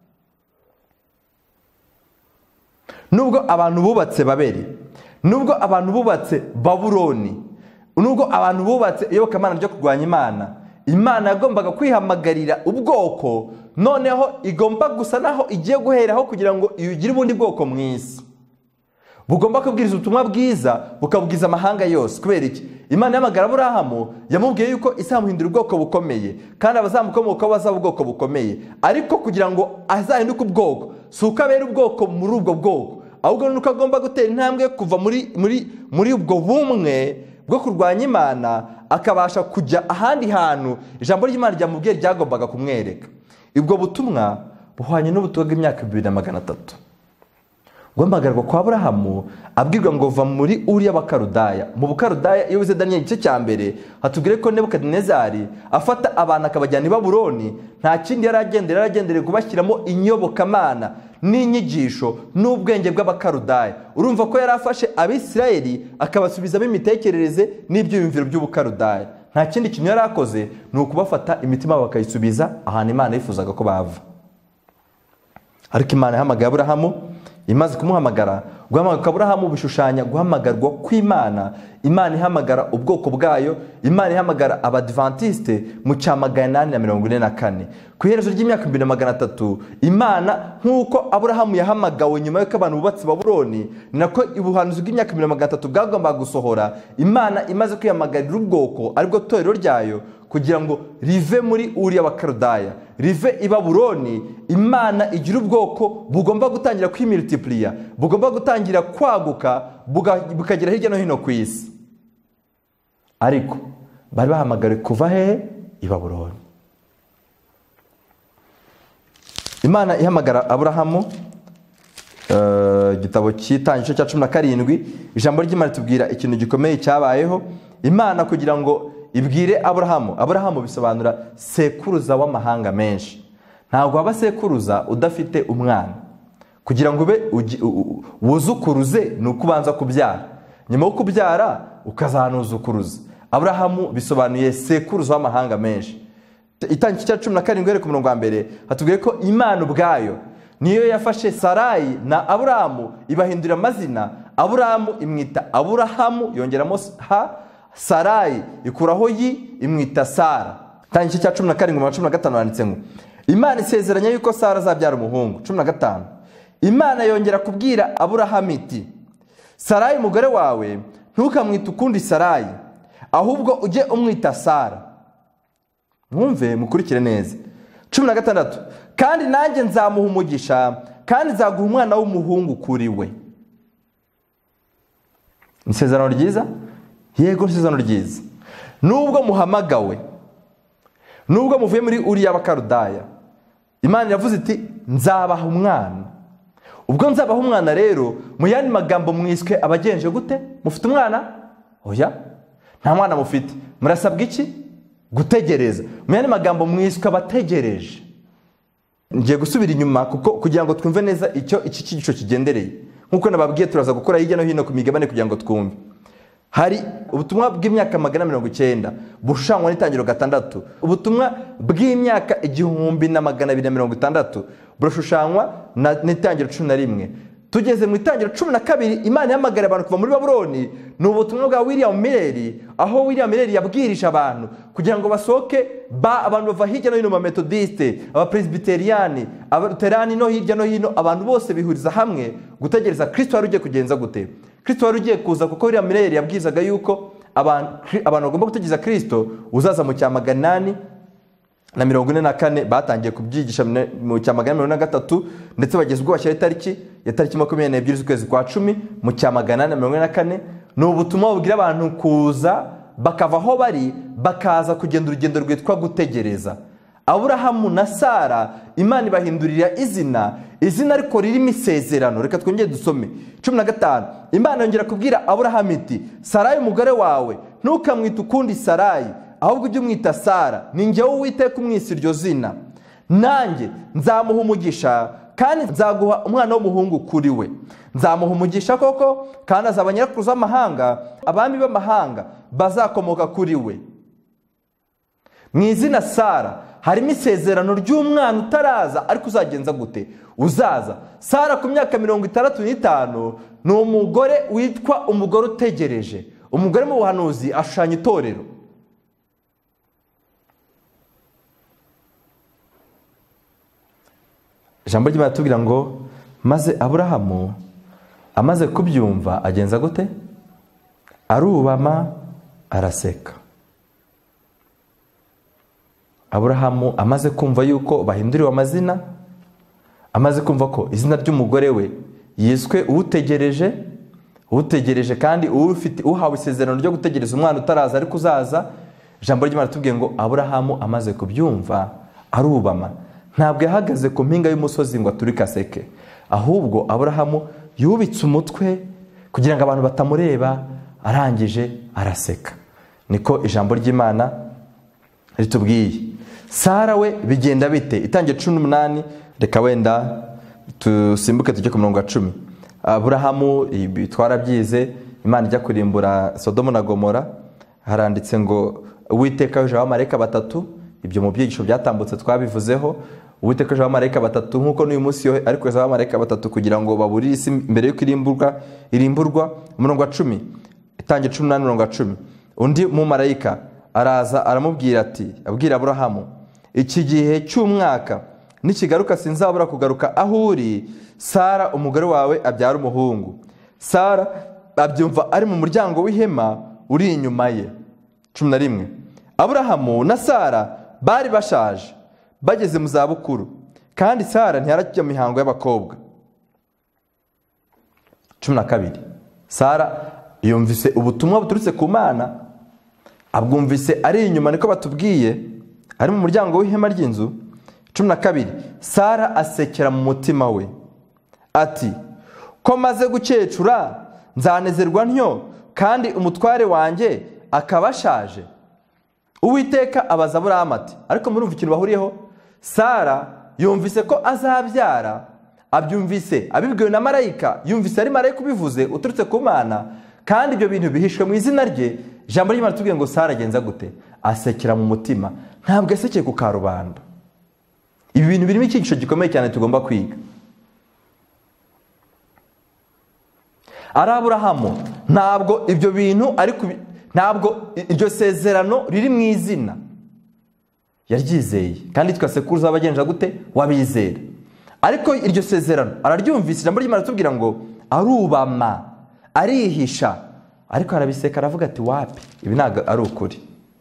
Nubwo abantu bubatse Babeli, nubwo abantu bubatse Babuloni, nubwo abantu bubatse iyobokamana ryo kurwanya Imana, Imana yagombaga kwihamagarira ubwoko, noneho igomba gusa naho igiye guheraho kugira ngo iyugire ubundi bwoko mu isi. Bugomba kubwiriza ubutumwa bwiza, bukabwiza amahanga yose. Kubera iki? Imana yamagara Aburahamu yamubwiye yuko izamuhindura ubwoko bukomeye, kandi abazamukomokaho bazaba ubwoko bukomeye. Ariko kugira ngo azahinduke ubwoko, si uko abera ubwoko muri ubwo bwoko, ahubwo nuko agomba gutera intambwe kuva muri muri muri ubwo bumwe bwo kurwanya Imana akabasha kujya ahandi hantu ijambo ry'Imana ryamubwiye ryagombaga kumwereka. Ubwo butumwa buhwanye n'ubutumwa bw'imyaka bibiri na magana atatu. Guhamagarwa kwa Aburahamu abwirwa ngo va muri Uri y'Abakarudaya. Mu Bukarudaya iyo wize Daniel igice cya mbere hatubwire ko Nebukadinezari afata abantu akabajyana i Babuloni, nta kindi yari agendera, yari agendereye kubashyiramo inyobokamana n'inyigisho n'ubwenge bw'Abakarudaya. Urumva ko yari afashe Abisirayeli akabasubizamo imitekerereze n'ibyiyumviro by'Ubukarudaya. Nta kindi kintu yari akoze, ni ukubafata imitima bakayisubiza ahantu Imana yifuzaga ko bava. Ariko Imana yahamagaye Aburahamu, imaze kumuhamagara. Guhamagara kwa Aburahamu bishushanya guhamagarwa kw'Imana. Imana ihamagara ubwoko bwayo, Imana ihamagara Abadventiste mu cya magana inani na mirongo ine na kane. Ku iherezo ry'imyaka bibiri na magana atatu, Imana nk'uko Aburahamu yahamagawe nyuma y'uko abantu bubatse Babuloni, ni nako ubuhanuzi bw'imyaka bibiri na magana atatu bwagombaga gusohora. Imana imaze kwihamagarira ubwoko aribwo torero ryayo kugira ngo rive muri Uri y'Abakarudaya, rive i Babuloni. Imana igira ubwoko bugomba gutangira kwimultiplier, bugomba gutangira kwaguka, bukagera hirya no hino ku isi. Ariko bari bahamagariwe kuva hehe? I Babuloni. Imana ihamagara Aburahamu, igitabo cy'Itangiriro cya cumi na karindwi, ijambo ry'Imana tubwira ikintu gikomeye cyabayeho. Imana kugira ngo ibwire Aburahamu, Aburahamu bisobanura sekuruza w'amahanga menshi. Ntabwo waba sekuruza udafite umwana. Kugira ngo ube wuzukuruze ni ukubanza kubyara, nyuma yo kubyara ukazanuzukuruza. Aburahamu bisobanuye sekuruza w'amahanga menshi. Itangiriro cya cumi na karindwi ku murongo wa mbere hatubwiye ko Imana ubwayo niyo yafashe Sarayi na Aburahamu ibahindurira amazina. Aburahamu imwita Aburahamu yongeramo ha, Sarayi ikuraho yi imwita Sara. Itangiriro cya cumi na karindwi na cumi na gatanu handitse ngo Imana isezeranya yuko Sara azabyara umuhungu. cumi na gatanu, Imana yongera kubwira Aburahamu iti, Sarayi umugore wawe ntukamwite ukundi Sarayi, ahubwo ujye umwita Sara. Mwumve mukurikire neza. cumi na gatandatu, kandi nanjye nzamuha umugisha kandi nzaguha umwana w'umuhungu kuri we. isezerano ryiza, yego isezerano ryiza. Nubwo muhamagawe, nubwo muvuye muri Uriya w'Abakaludaya, Imana yavuze iti nzabaha umwana. Ubwo nzabaha umwana rero, mu yandi magambo mwiswe abagenje gute? Mufite umwana? Oya, nta mwana mufite. Murasabwa iki? Gutegereza. Mu yandi magambo mwiswe abategereje. Ngiye gusubira inyuma kuko kugira ngo twumve neza icyo iki cyigisho kigendereye. Nkuko nababwiye turaza gukora hirya no hino ku migabane kugira ngo twumve. Hari ubutumwa bw'imyaka magana mirongo icyenda bushushanywa n'itangiro gatandatu. Ubutumwa bw'imyaka igihumbi na magana abiri na mirongo itandatu burashushanywa n'itangiro cumi na rimwe. Tugeze mu itangiro cumi na kabiri, Imana yahamagara abantu kuva muri Babuloni. Ni ubutumwa bwa William Miller, aho William Miller yabwirije abantu kugira ngo basohoke, ba abantu bava hirya no hino, mu Methodiste, Abapresbyteriani, Abaluterani no hirya no hino, abantu bose bihuriza hamwe gutegereza Kristo wari ugiye kugenza gute. Kristo wari ugiye kuza, kuko William Miller yabwizaga yuko abantu abantu bagomba gutegereza Kristo uzaza mu cya magana inani na mirongo ine na kane. Batangiye kubyigisha mu cya magana mirongo ine na gatatu, ndetse bageze ubwo bashyira itariki ya tariki makumyabiri n'ebyiri z'ukwezi kwa cumi mu cya magana inani na mirongo ine na kane. Ni ubutumwa bubwira abantu kuza bakava aho bari bakaza kugenda urugendo rwitwa gutegereza. Aburahamu na Sara Imana ibahindurira izina, izina ariko ririmo isezerano. Reka twongere dusome cumi na gatanu. Imana yongera kubwira Aburahamu iti Sarayi umugore wawe ntukamwite ukundi Sarayi, ahubwo ujye umwita Sara, ni njyewe Uwiteka umwise iryo zina. Nanjye nzamuha umugisha kandi nzaguha umwana w'umuhungu kuri we. Nzamuha umugisha koko, kandi azaba nyirakuruza w'amahanga, abami b'amahanga bazakomoka kuri we. Mu izina Sara harimo isezerano ry'umwana utaraza ariko uzagenza gute? Uzaza. Sara ku myaka mirongo itandatu n'itanu ni umugore witwa umugore utegereje. Umugore mu buhanuzi ashushanya itorero. Ijambo ry'Imana tubwira ngo maze Aburahamu amaze kubyumva agenza gute? Arubama araseka. Aburahamu amaze kumva yuko bahinduriwe amazina, amaze kumva ko izina ry'umugore we yiswe utegereje, utegereje kandi ufite uhawe isezerano ryo gutegereza umwana utaraza ariko uzaza. Ijambo ry'Imana tubwiye ngo Aburahamu amaze kubyumva arubama. Ntabwo yahagaze ku mpinga y'umusozi ngo aturike aseke, ahubwo Aburahamu yubitse umutwe kugira ngo abantu batamureba, arangije araseka. Niko ijambo ry'Imana ritubwiye. Sara we bigenda bite? Itangiye cumi n'umunani. Reka wenda tusimbuke tujye ku murongo wa cumi. Aburahamu twarabyize, Imana ijya kurimbura Sodomu na Gomora, haranditse ngo Uwiteka yoheje abamarayika batatu. Ibyo mu byigisho byatambutse twabivuzeho. Uwiteka yoheje abamarayika batatu, nkuko n'uyu munsi yo ariko yoheje abamarayika batatu kugira ngo baburire isi mbere yuko irimburwa irimburwa. Umurongo wa cumi, itangiye cumi n'umunani umurongo wa cumi. Undi mumarayika araza aramubwira ati, abwira Aburahamu, iki gihe cy'umwaka nikigaruka sinzabura kugaruka aho uri, Sara umugore wawe abyara umuhungu. Sara abyumva ari mu muryango w'ihema uri inyuma ye. cumi na rimwe. Aburahamu na Sara bari bashaje, bageze mu zabukuru, kandi Sara ntiyarajya mu mihango y'abakobwa. cumi na kabiri. Sara yumvise ubutumwa buturutse ku Mana, abwumvise ari inyuma, niko batubwiye, ari mu muryango w'ihema ry'inzu. cumi na kabiri. Sara asekera mu mutima we ati, ko maze gukecura nzanezerwa ntyo, kandi umutware wanjye akaba ashaje? Uwiteka abaza Aburahamu ati, ariko murumva ikintu bahuriyeho? Sara yumvise ko azabyara, abyumvise abibwiwe na marayika, yumvise ari marayika ubivuze uturutse ku Mana, kandi ibyo bintu bihishwe mu izina rye. Ijambo ry'Imana tubwiye ngo Sara agenza gute? Asekera mu mutima, ntabwo asekeye ku karubanda. Ibi bintu birimo icyigisho gikomeye cyane tugomba kwiga. Ari Aburahamu ntabwo ibyo bintu ariko ntabwo iryo sezerano riri mu izina yaryizeye, kandi twasekuruza abagenja gute? Wabizera. Ariko iryo sezerano araryumvise. Ijambo ry'Imana tubwira ngo arubama, arihisha, ariko arabiseka, aravuga ati wapi, ibi ntabwo ari ukuri.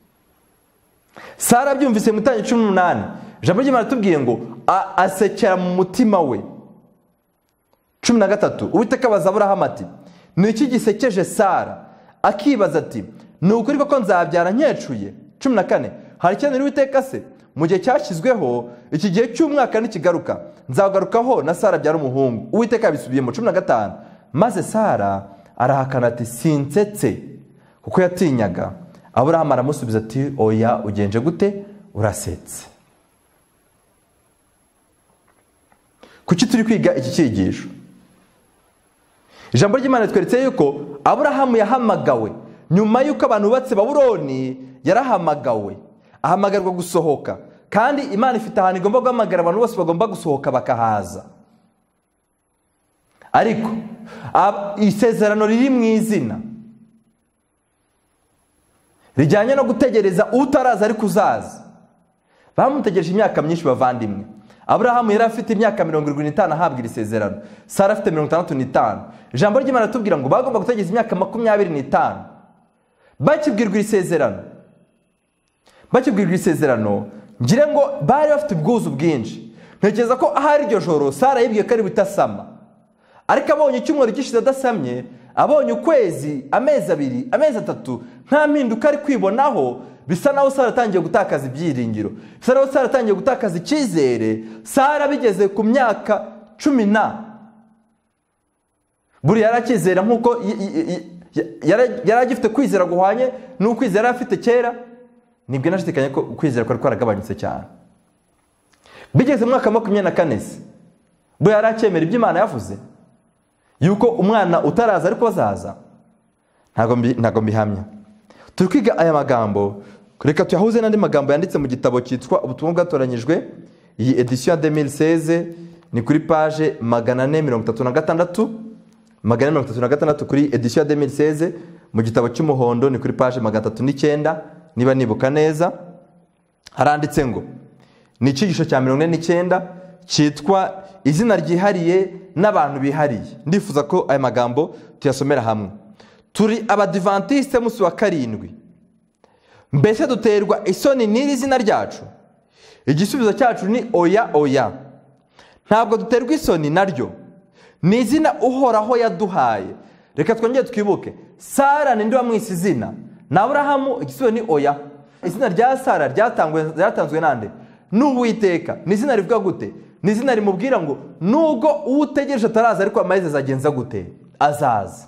Sara abyumvise mu itangiye cumi n'umunani. Ijambo ry'Imana tubwiye ngo asekera mu mutima we. cumi na gatatu. Uwiteka abaza Aburahamu ati, ni iki gisekeje Sara akibaza ati ni ukuri koko nzabyara nkecuye? cumi na kane hari icyo Uwiteka se mu gihe cyashyizweho iki gihe cy'umwaka nikigaruka nzagarukaho na Sara abyara umuhungu. Uwiteka yabisubiyemo. cumi na gatanu maze Sara arahakana ati sinsetse, kuko yatinyaga. Aburahamu aramusubiza ati oya, ugenje gute? Urasetse. Kuki turi kwiga iki cyigisho? Ijambo ry'Imana tweretse yuko Aburahamu yahamagawe nyuma yuko abantu bubatse Babuloni. Yarahamagawe, ahamagarwa gusohoka, kandi Imana ifite ahantu igomba guhamagara abantu bose bagomba gusohoka bakahaza. Ariko isezerano riri mu izina rijyanye no gutegereza utaraza ariko uzaza. Bamutegereje imyaka myinshi bavandimwe. Aburahamu yari afite imyaka mirongo irindwi n'itanu ahabwa iri sezerano. Sara afite mirongo itandatu n'itanu. Ijambo ry'Imana tubwira ngo bagomba gutegereza imyaka makumyabiri n'itanu bakibwirwa iri sezerano. Bakibwirwa iri sezerano ngire ngo bari bafite ubwuzu bwinshi. Ntekereza ko ahari iryo joro Sara yibwiye ko ari butasama, ariko abonye icyumweru gishize adasamye, abonye ukwezi, amezi abiri, amezi atatu, nta mpinduka ari kwibonaho, bisa naho Sara atangiye gutakaza ibyiringiro, bisa naho Sara atangiye gutakaza icyizere. Sara bigeze ku myaka cumi na buri yarakizera nk'uko yari agifite kwizera guhwanye n'ukwizera yari afite kera. Nibwo nashidikanya ko kwizera kwari kwaragabanyutse cyane. Bigeze mu mwaka makumyabiri na kane bwo yari akemera ibyo Imana yavuze yuko umwana utaraza ariko azaza. Ntago mbihamya. Turi kwiga aya magambo, reka tuyahuze n'andi magambo yanditse mu gitabo cyitwa Ubutumwa Bwatoranyijwe. Iyi edition ya deux mille seize ni kuri page magana ane mirongo itatu na gatandatu, magana ane mirongo itatu na gatandatu kuri edition ya deux mille seize. Mu gitabo cy'umuhondo ni kuri page magana atatu n'icyenda niba nibuka neza. Haranditse ngo ni icyigisho cya mirongo ine n'icyenda cyitwa izina ryihariye n'abantu bihariye. Ndifuza ko aya magambo tuyasomera hamwe. Turi abadivantiste musi wa karindwi, mbese duterwa isoni n'iri zina ryacu? Igisubizo cyacu ni oya oya. Ntabwo duterwa isoni naryo, ni izina Uhoraho yaduhaye. Reka twongere twibuke, Sara ninde wamwise izina? Na Aburahamu. Igisubizo ni oya. Izina rya Sara ryatangwe ryatanzwe nande? N'Uwiteka. Ni izina rivuga gute? Ni izina rimubwira ngo nubwo utegereje ataraza ariko amaherezo azagenza gute? Azaza.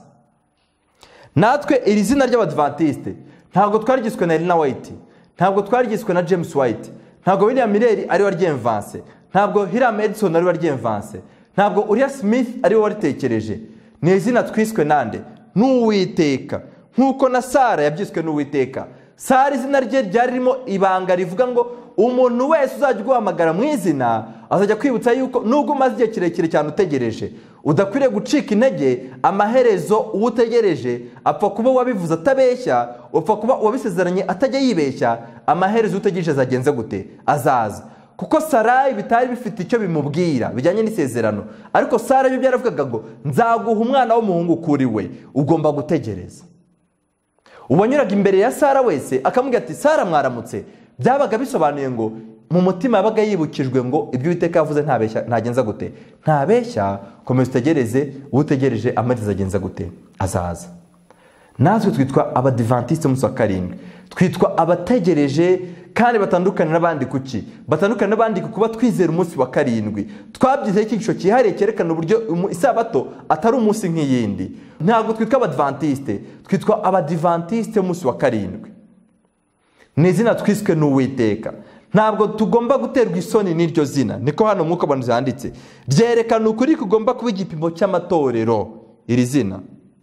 Natwe iri zina ry'Abadventiste ntabwo twarigizwe na Ellen White, ntabwo twarigizwe na James White, ntabwo William Miller ari waryemvanse, ntabwo Hiram Edson ari waryemvanse, ntabwo Uriah Smith ari waritekereje. Ni izina twiswe nande? N'Uwiteka. Nkuko na Sara yabyiswe n'Uwiteka. Sara izina rye ryari ririmo ibanga rivuga ngo umuntu wese uzajya guhamagara mu izina azajya kwibutsa yuko nubwo umaze igihe kirekire cyane utegereje, udakwiriye gucika intege. Amaherezo uwutegereje apfa kuba wabivuze atabeshya, upfa kuba wabisezeranye atajya yibeshya. Amaherezo utegereje azagenza gute? Azaza. Kuko Sara bitari bifite icyo bimubwira bijyanye n'isezerano, ariko Sara byo byaravugaga ngo nzaguha umwana w'umuhungu kuri we, ugomba gutegereza. Uwanyuraga imbere ya Sara wese akamubwira ati Sara mwaramutse, byabaga bisobanuye ngo mu mutima yabaga yibukijwe ngo ibyo Uwiteka yavuze ntabeshya, ntagenza gute? Ntabeshya. Komeza utegereze, utegereje amaherezo agenza gute? Azaza. Natwe twitwa Abadventiste musi wa karindwi, twitwa abategereje kandi batandukanye n'abandi. Kuki batandukanye n'abandi? Kuba twizera umunsi wa karindwi. Twabyize icyigisho cyihariye cyerekana uburyo isabato atari umunsi nk'iyindi. Ntabwo twitwa Abadventiste, twitwa Abadventiste musi wa karindwi. Ni izina twiswe n'Uwiteka. Ntabwo tugomba guterwa isoni n'iryo zina. Niko hano mwuka abantu yanditse. Ryerekana ukuri kugomba kuba igipimo cy'amatorero iri zina.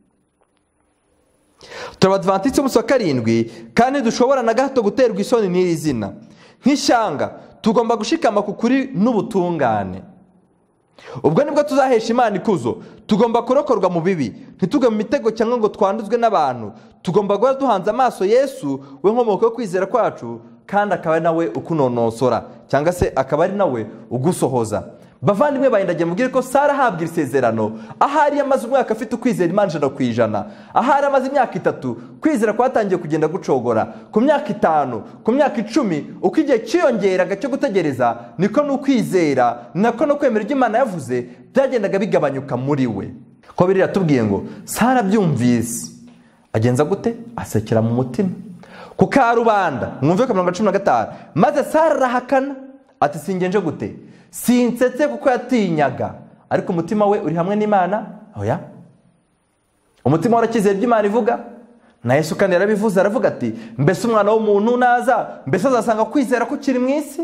Turabadventiste musi wa karindwi kandi dushobora na gato guterwa isoni n'iri zina. Nk'ishyanga tugomba gushikama ku kuri n'ubutungane. Ubwo nibwo tuzahesha Imana ikuzo. Tugomba kurokorwa mu bibi, ntitugwe mu mitego cyangwa ngo twanduzwe n'abantu. Tugomba guhora duhanze amaso Yesu, we nkomoko yo kwizera kwacu, kandi akaba ari nawe ukunonosora cyangwa se akaba ari nawe ugusohoza. Bavandimwe bahindagiye mubwire ko Sara ahabwa isezerano ahari yamaze umwaka afite ukwizera Imana ijana ku ijana. Ahari amaze imyaka itatu kwizera kwatangiye kugenda gucogora. Ku myaka itanu, ku myaka icumi, uko igihe cyiyongeraga cyo gutegereza, niko n'ukwizera nako no kwemera ibyo Imana yavuze byagendaga bigabanyuka muri we. ko biriya tubwiye ngo Sara byumvise agenza gute? Asekera mu mutima ku karubanda. Mwumve ka mirongo cumi na gatanu. Maze Sara arahakana ati singenje gute? Sinsetse kuko yatinyaga, ariko umutima we uri hamwe n'Imana. Oya, umutima warakizera ibyo Imana ivuga. Na Yesu kandi yarabivuze, aravuga ati mbese umwana w'umuntu naza, mbese azasanga kwizera ko kiri mu isi?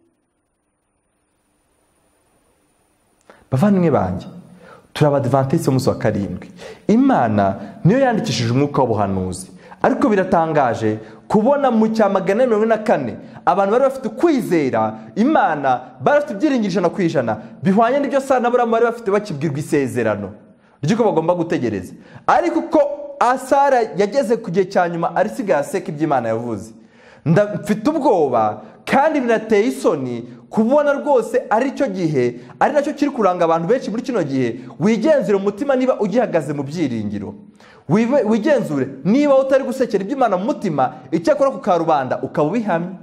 Bavandimwe banjye, turi abadivantisi b'umunsi wa karindwi. Imana niyo yandikishije umwuka w'ubuhanuzi, ariko biratangaje kubona mu cya magana mirongo ine na kane abantu bari bafite kwizera Imana, bari bafite ibyiringiro ijana ku ijana bihwanye n'ibyo Sara na Aburahamu bari bafite bakibwirwa isezerano ry'uko bagomba gutegereza. Ariko ko Sara yageze ku gihe cya nyuma arisigaye aseka ibyo Imana yavuze, mfite ubwoba kandi binateye isoni kubona rwose ari cyo gihe, ari nacyo kiri kuranga abantu benshi muri kino gihe. Wigenzure umutima niba ugihagaze mu byiringiro, wigenzure niba utari gusekera ibyo Imana mu mutima, icyakora ku karubanda ukaba ubihamye.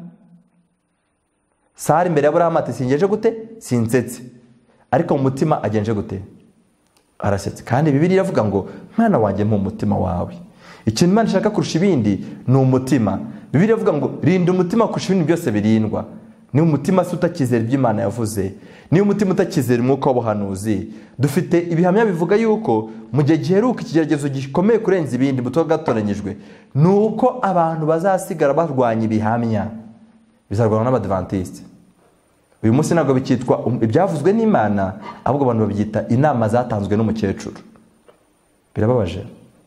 Sara imbere ya Aburahamu ati singenje gute? Sinsetse, ariko mu mutima agenje gute? Arasetse. Kandi Bibiliya iravuga ngo mwana wanjye mu mutima wawe. Ikintu Imana ishaka kurusha ibindi ni umutima. Bibiliya ivuga ngo rinda umutima kurusha ibindi byose birindwa. Ni umutima se utakizera ibyo Imana yavuze, ni umutima utakizera umwuka w'ubuhanuzi. Dufite ibihamya bivuga yuko mu gihe giheruka ikigeragezo gikomeye kurenza ibindi buto bwatoranyijwe, nuko abantu bazasigara barwanya ibihamya bizarwanwa n'abadivantiste. Uyu munsi ntabwo bikitwa ibyavuzwe n'Imana, ahubwo abantu babyita inama zatanzwe n'umukecuru. Birababaje.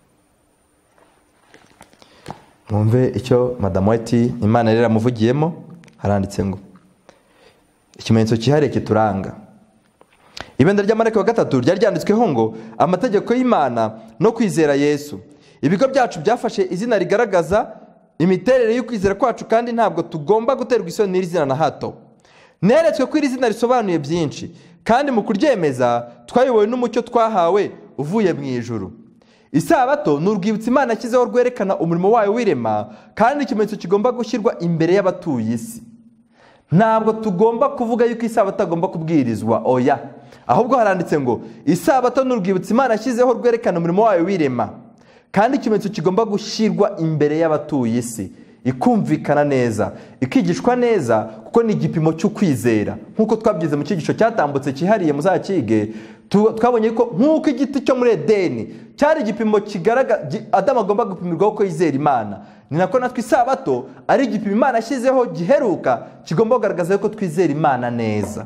Mwumve icyo Madame White Imana rero amuvugiyemo. Haranditse ngo ikimenyetso cyihariye kituranga. Ibendera ry'amarayika wa gatatu ryari ryanditsweho ngo amategeko y'Imana no kwizera Yesu. Ibigo byacu byafashe izina rigaragaza imiterere y'ukwizera kwacu, kandi ntabwo tugomba guterwa isoni n'iri zina na hato. Neretswe ko iri zina risobanuye byinshi, kandi mu kuryemeza twayobowe n'umucyo twahawe uvuye mu ijuru. Isabato ni urwibutso Imana yashyizeho rwerekana umurimo wayo w'irema, kandi ikimenyetso kigomba gushyirwa imbere y'abatuye isi. Ntabwo tugomba kuvuga yuko isabato agomba kubwirizwa, oya. Ahubwo haranditse ngo isabato ni urwibutso Imana yashyizeho rwerekana umurimo wayo w'irema, kandi ikimenyetso kigomba gushyirwa imbere y'abatuye isi, ikumvikana neza, ikigishwa neza, kuko ni igipimo cy'ukwizera. Nk'uko twabyize mu cyigisho cyatambutse cyihariye muzakige, twabonye ko nk'uko igiti cyo muri Edeni cyari igipimo kigaragaza Adamu agomba gupimirwaho ko yizera Imana, ni nako natwe isabato ari igipimo Imana yashyizeho giheruka kigomba kugaragaza ko twizera Imana neza.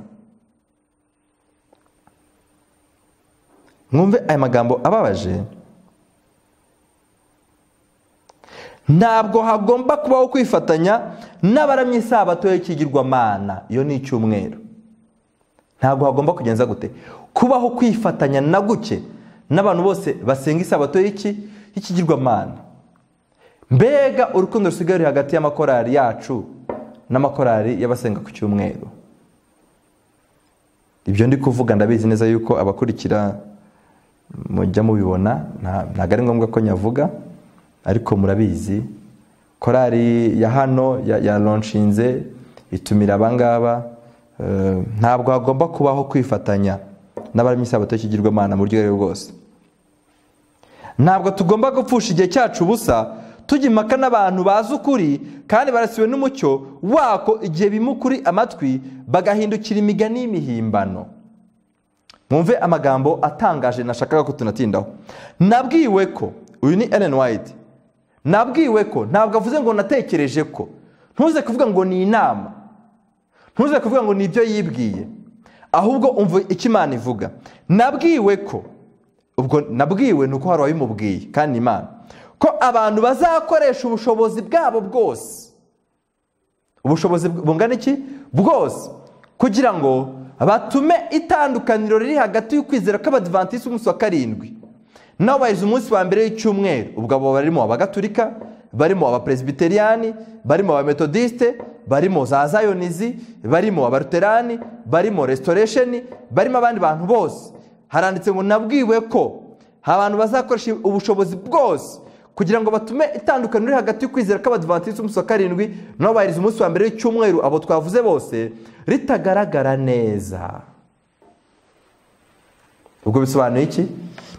Mwumve aya magambo ababaje. Ntabwo hagomba kubaho kwifatanya n'abaramya isabato y'ikigirwamana, iyo ni icyumweru. Ntabwo hagomba kugenza gute? Kubaho kwifatanya na guke n'abantu bose basenga isabato y'iki y'ikigirwamana. Mbega urukundo rusigaye hagati y'amakorari yacu n'amakorari y'abasenga ku cyumweru. Ibyo ndi kuvuga ndabizi neza yuko abakurikira mujya mubibona, ntabwo ari ngombwa ko nyavuga, ariko murabizi korari ya hano ya, ya launchinze itumira abangaba. Uh, ntabwo hagomba kubaho kwifatanya n'abaramya isabato y'ikigirwamana mu buryo bwose. Ntabwo tugomba gupfusha igihe cyacu ubusa tujya impaka n'abantu bazi ukuri kandi barasiwe n'umucyo wako, igihe bimukuri amatwi bagahindukira imigani y'imihimbano. Mwumve amagambo atangaje nashakaga ko tunatindaho. Nabwiwe ko, uyu ni Ellen White, nabwiwe ko, ntabwo avuze ngo natekereje ko. Ntuze kuvuga ngo ni inama, ntuze kuvuga ngo ni ibyo yibwiye, ahubwo umva icyo Imana ivuga. Nabwiwe ko, ubwo nabwiwe nuko hari wabimubwiye kandi Imana, ko abantu bazakoresha ubushobozi bwabo bwose, ubushobozi bungana iki bwose, kugira ngo batume itandukaniro riri hagati y'ukwizera kw'abadivantisi umunsi wa karindwi nabo bahize umunsi wa mbere w'icyumweru. Ubwo abo barimo abagatulika, barimo abapresbiteriyani, barimo abametodiste, barimo za zayonizi, barimo abaluterani, barimo restoration, barimo abandi bantu bose. Haranditse ngo nabwiwe ko abantu bazakoresha ubushobozi bwose kugira ngo batume itandukaniro hagati y'ukwizera kw'abadivantisi umunsi wa karindwi nabo bahize umunsi wa mbere w'icyumweru, abo twavuze bose, ritagaragara neza. Ubwo bisobanuye iki?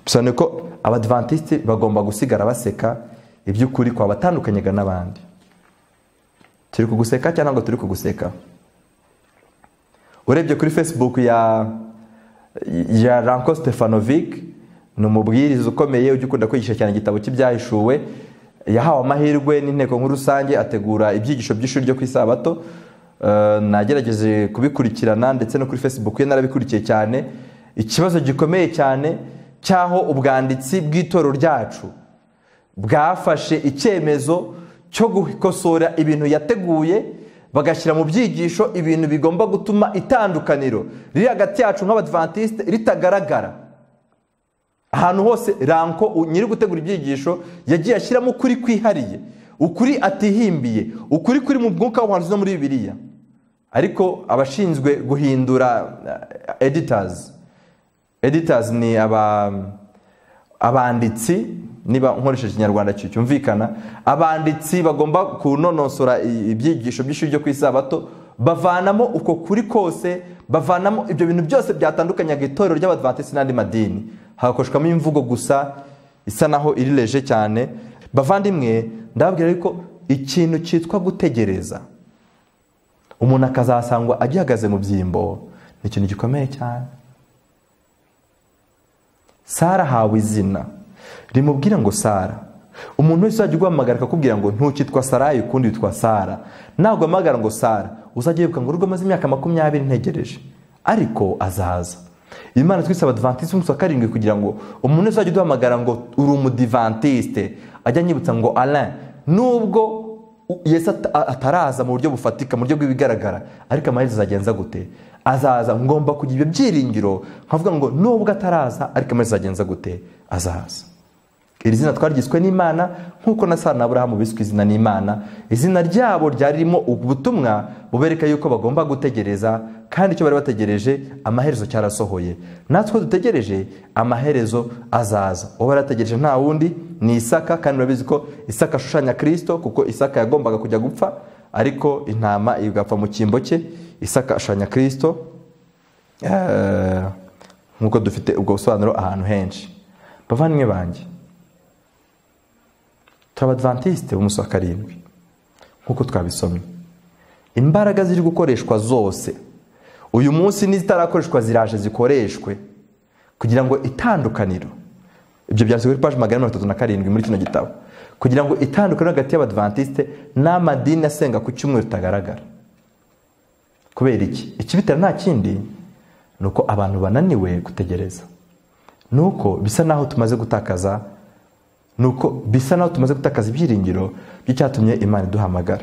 bisobanuye ko abadventiste bagomba gusigara baseka iby'ukuri kwa batandukanyega n'abandi. Turi kuguseka cyangwa ngo turi kuguseka? Urebye kuri Facebook ya ya Ranko Stefanovic, ni umubwiriza ukomeye ujya ukunda kwigisha cyane igitabo cy'ibyahishuwe, yahawe amahirwe n'inteko nkuru rusange ategura ibyigisho by'ishuri ryo ku isabato. Uh, nagerageje kubikurikirana ndetse no kuri Facebook ye narabikurikiye cyane. Ikibazo gikomeye cyane cyaho ubwanditsi bw'itorero ryacu bwafashe icyemezo cyo gukosora ibintu yateguye, bagashyira mu byigisho ibintu bigomba gutuma itandukaniro riri hagati yacu nk'abadventiste ritagaragara. Ahantu hose Ranko nyiri gutegura ibyigisho yagiye ashyiramo ukuri kwihariye, ukuri atihimbiye, ukuri kuri mu mwuka w'ubuhanuzi no muri Bibiliya. Ariko abashinzwe guhindura uh, editors editors ni aba abanditsi, niba nkoresheje ikinyarwanda cyumvikana, abanditsi bagomba kunonosora ibyigisho by'ishuri ryo ku isabato, bavanamo uko kuri kose, bavanamo ibyo bintu byose byatandukanyaga itorero ry'abadventiste n'andi madini, hakoshwamo imvugo gusa isa naho iri leje cyane. Bavandimwe, ndababwira ariko ikintu cyitwa gutegereza umuntu akazasangwa agihagaze mu byimbo ni ikintu gikomeye cyane. Sara hawe izina rimubwira ngo Sara. Umuntu wese uzajya guhamagara akakubwira ngo ntukitwa Sarayi ukundi witwa Sara, ntabwo amagara ngo Sara uzajya yibuka ngo urugo maze imyaka makumyabiri ntegereje, ariko azaza. Imana twise abadventiste umunsi wa karindwi kugira ngo umuntu wese uzajya duhamagara ngo uri umudivantiste ajya nyibutsa ngo Alain, nubwo Yesu ataraza mu buryo bufatika, mu buryo bw'ibigaragara, ariko amaherezo azagenza gute? Azaza. Ngomba kugira ibyo byiringiro nkavuga ngo nubwo ataraza ariko amaherezo azagenza gute? Azaza. Iri zina twarigizwe n'Imana nkuko na Sara na Aburahamu biswe izina n'Imana. Izina ryabo ryarimo ubutumwa bubereka yuko bagomba gutegereza, kandi icyo bari bategereje amaherezo cyarasohoye. Natwe dutegereje amaherezo azaza. Uwo barategereje nta wundi ni Isaka, kandi urabizi ko Isaka ashushanya Kristo, kuko Isaka yagombaga kujya gupfa ariko intama igapfa mu cyimbo cye. Isaka ashushanya Kristo, uh, nkuko dufite ubwo busobanuro ahantu henshi. Bavandimwe banjye, turabadventiste b'umunsi wa karindwi nkuko twabisomye. Imbaraga ziri gukoreshwa zose uyu munsi n'izitarakoreshwa ziraje zikoreshwe kugira ngo itandukaniro, ibyo byanditswe kuri page magana mirongo itatu na karindwi muri kino gitabo, kugira ngo itandukaniro hagati y'abadventiste n'amadini asenga ku cyumweru ritagaragara. Kubera iki? Ikibitera nta kindi nuko abantu bananiwe gutegereza, nuko bisa naho tumaze gutakaza nuko bisa naho tumaze gutakaza ibyiringiro by'icyatumye Imana iduhamagara.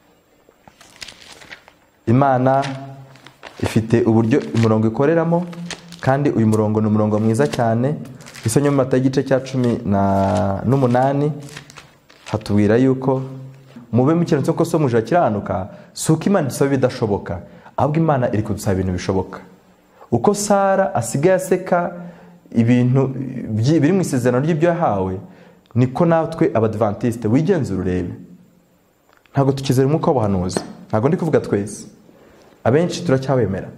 Imana ifite uburyo umurongo ikoreramo, kandi uyu murongo ni umurongo mwiza cyane. Isonyo mu Matayo igice cya cumi n'umunani hatubwira yuko mube mukiranutse ko so muje akiranuka, suko Imana idusaba ibidashoboka, ahubwo Imana iri kudusaba ibintu bishoboka. Uko Sara asigaye aseka ibintu biri mu isezerano ry'ibyo yahawe, niko natwe abadventiste wigenzura urebe. Ntabwo tukizera umwuka w'ubuhanuzi, ntabwo ndi kuvuga twese, abenshi turacyawemera.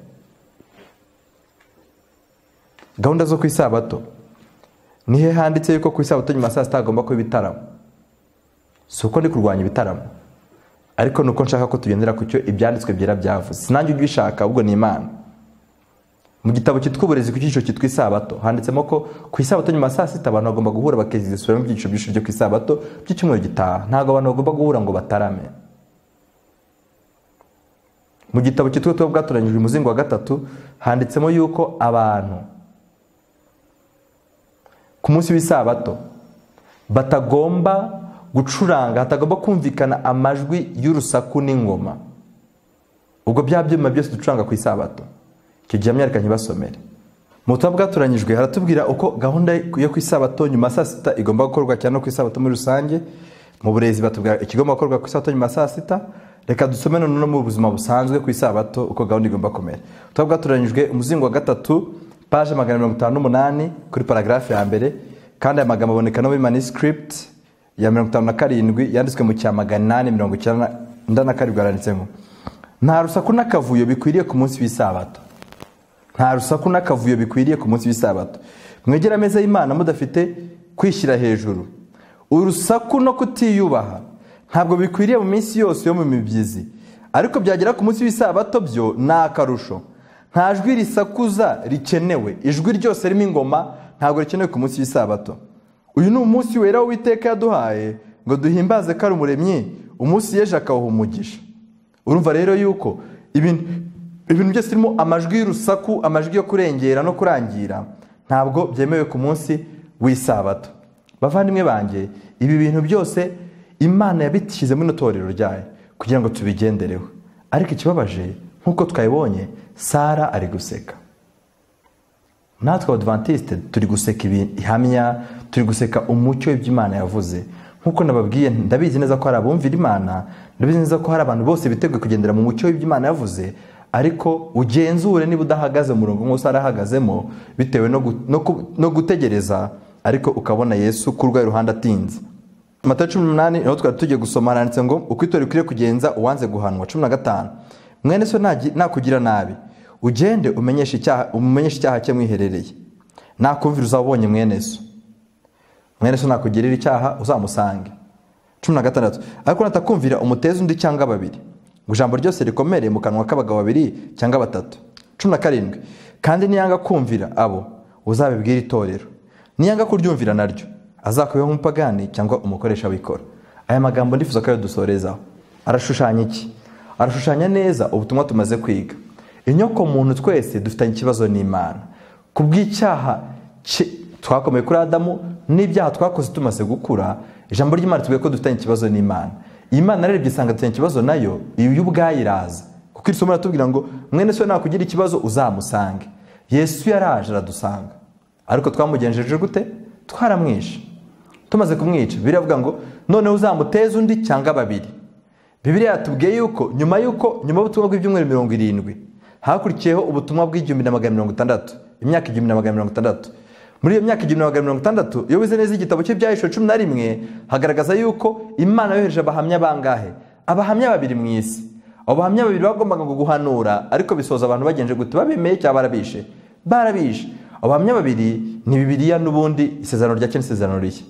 Gahunda zo ku isabato, nihe handitse yuko ku isabato nyuma saa sita hagomba kuba ibitaramo? Si uko ndi kurwanya ibitaramo, ariko nuko nshaka ko tugendera ku cyo ibyanditswe byera byavuze. Sinanjye ubishaka, ahubwo ni Imana. Mu gitabo cyitwa uburezi ku cyiciro cyitwa isabato handitsemo ko ku isabato nyuma saa sita abantu bagomba guhura bakizisubira mu byiciro by'ishuri ryo ku isabato by'icyumweru gitaha. Ntabwo abantu bagomba guhura ngo batarame. Mu gitabo cyitwa tuba bwatoranyijwe umuzingo wa gatatu handitsemo yuko abantu ku munsi w'isabato batagomba gucuranga, hatagomba kumvikana amajwi y'urusaku n'ingoma. Ubwo bya byuma byose ducuranga ku isabato, icyo gihe myarika ntibasomere. Mu tuba bwatoranyijwe haratubwira uko gahunda yo ku isabato nyuma saa sita igomba gukorwa, cyane no ku isabato muri rusange. Mu burezi batubwira ikigomba gukorwa ku isabato nyuma saa sita. Reka dusome no mu buzima busanzwe ku isabato uko gahunda igomba kumera. Tuba bwatoranyijwe umuzingo wa gatatu page magana mirongo itanu n'umunani kuri paragrafe ya mbere, kandi aya magambo aboneka no muri manuscript ya mirongo itanu na karindwi yanditswe mu cya magana inani mirongo icyenda na karindwi. Yaranditse ngo nta rusaku n'akavuyo bikwiriye ku munsi w'isabato. nta rusaku n'akavuyo bikwiriye ku munsi w'isabato. Mwegera ameza y'Imana mudafite kwishyira hejuru. Urusaku no kutiyubaha ntabwo bikwiriye mu minsi yose yo mu mibyizi, ariko byagera ku munsi w'isabato byo ni akarusho. Nta jwi risakuza rikenewe, ijwi ryose ririmo ingoma ntabwo rikenewe ku munsi w'isabato. Uyu ni umunsi wera w'Uwiteka yaduhaye ngo duhimbaze ko ari umuremyi, umunsi yeje akawuha umugisha. Urumva rero yuko ibintu ibintu byose birimo amajwi y'urusaku, amajwi yo kurengera no kurangira, ntabwo byemewe ku munsi w'isabato. Bavandimwe banjye, ibi bintu byose Imana yabishyize mu itorero ryayo kugira ngo tubigendereho. Ariko ikibabaje nkuko twayibonye, Sara ari guseka. Natwe Abadventiste turi guseka ibihamya, turi guseka umucyo w'Imana yavuze. Nkuko nababwiye, ndabizi neza ko hari abumvira Imana, ndabizi neza ko hari abantu bose biteguye kugendera mu mucyo w'Imana yavuze, ariko ugenzure niba udahagaze mu murongo nk'uko Sara ahagazemo, bitewe no, no, no gutegereza, ariko ukabona Yesu ku rwayo ruhande atinze. Matayo cumi n'umunani niho twari tugiye gusoma, haranditse ngo uko itorero rikwiriye kugenza uwanze guhanwa. cumi na gatanu mwene so nakugira nabi, ugende umenyeshe icyaha, umumenyeshe icyaha cye mwiherereye. Nakumvira uzabonye mwene so. Mwene so nakugirira icyaha uzamusange. cumi na gatandatu ariko natakumvira umuteze undi cyangwa babiri, ngo ijambo ryose rikomere mu kanwa k'abagabo babiri cyangwa batatu. cumi na karindwi kandi niyanga kumvira abo, uzabibwira itorero. Niyanga kuryumvira naryo, azakubeho umupagani cyangwa umukoresha w'ikora. Aya magambo ndifuza ko dusorezaho. Arashushanya iki? Arashushanya neza ubutumwa tumaze kwiga. Inyoko muntu twese dufitanye ikibazo n'Imana. Kubw'icyaha twakomeye kuri Adamu n'ibyaha twakoze tumaze gukura, ijambo ry'Imana tuvuye ko dufitanye ikibazo n'Imana. Imana rero isanga dufitanye ikibazo nayo, iyo ubwayiraza. Kuko isomo ratubwira ngo mwene so nakugira ikibazo uzamusange. Yesu yaraje aradusanga. Ariko twamugenjeje gute? Twaramwishe. Tumaze kumwica, biravuga ngo none uzamuteze undi cyangwa babiri. Bibiliya yatubwiye yuko nyuma yuko nyuma y'ubutumwa bw'ibyumweru mirongo irindwi hakurikiyeho ubutumwa bw'igihumbi na magana mirongo itandatu, imyaka igihumbi na magana mirongo itandatu. Muri iyo myaka igihumbi na magana mirongo itandatu, iyo wize neza igitabo cy'Ibyahishuwe cumi na rimwe, hagaragaza yuko Imana yohereje abahamya bangahe? Abahamya babiri mu isi. Abo bahamya babiri bagombaga guhanura, ariko bisoza abantu bagenje gute? Babemeye cyangwa barabishe? Barabishe. Abo bahamya babiri ni Bibiliya n'ubundi isezerano rya kera n'isezerano rishya.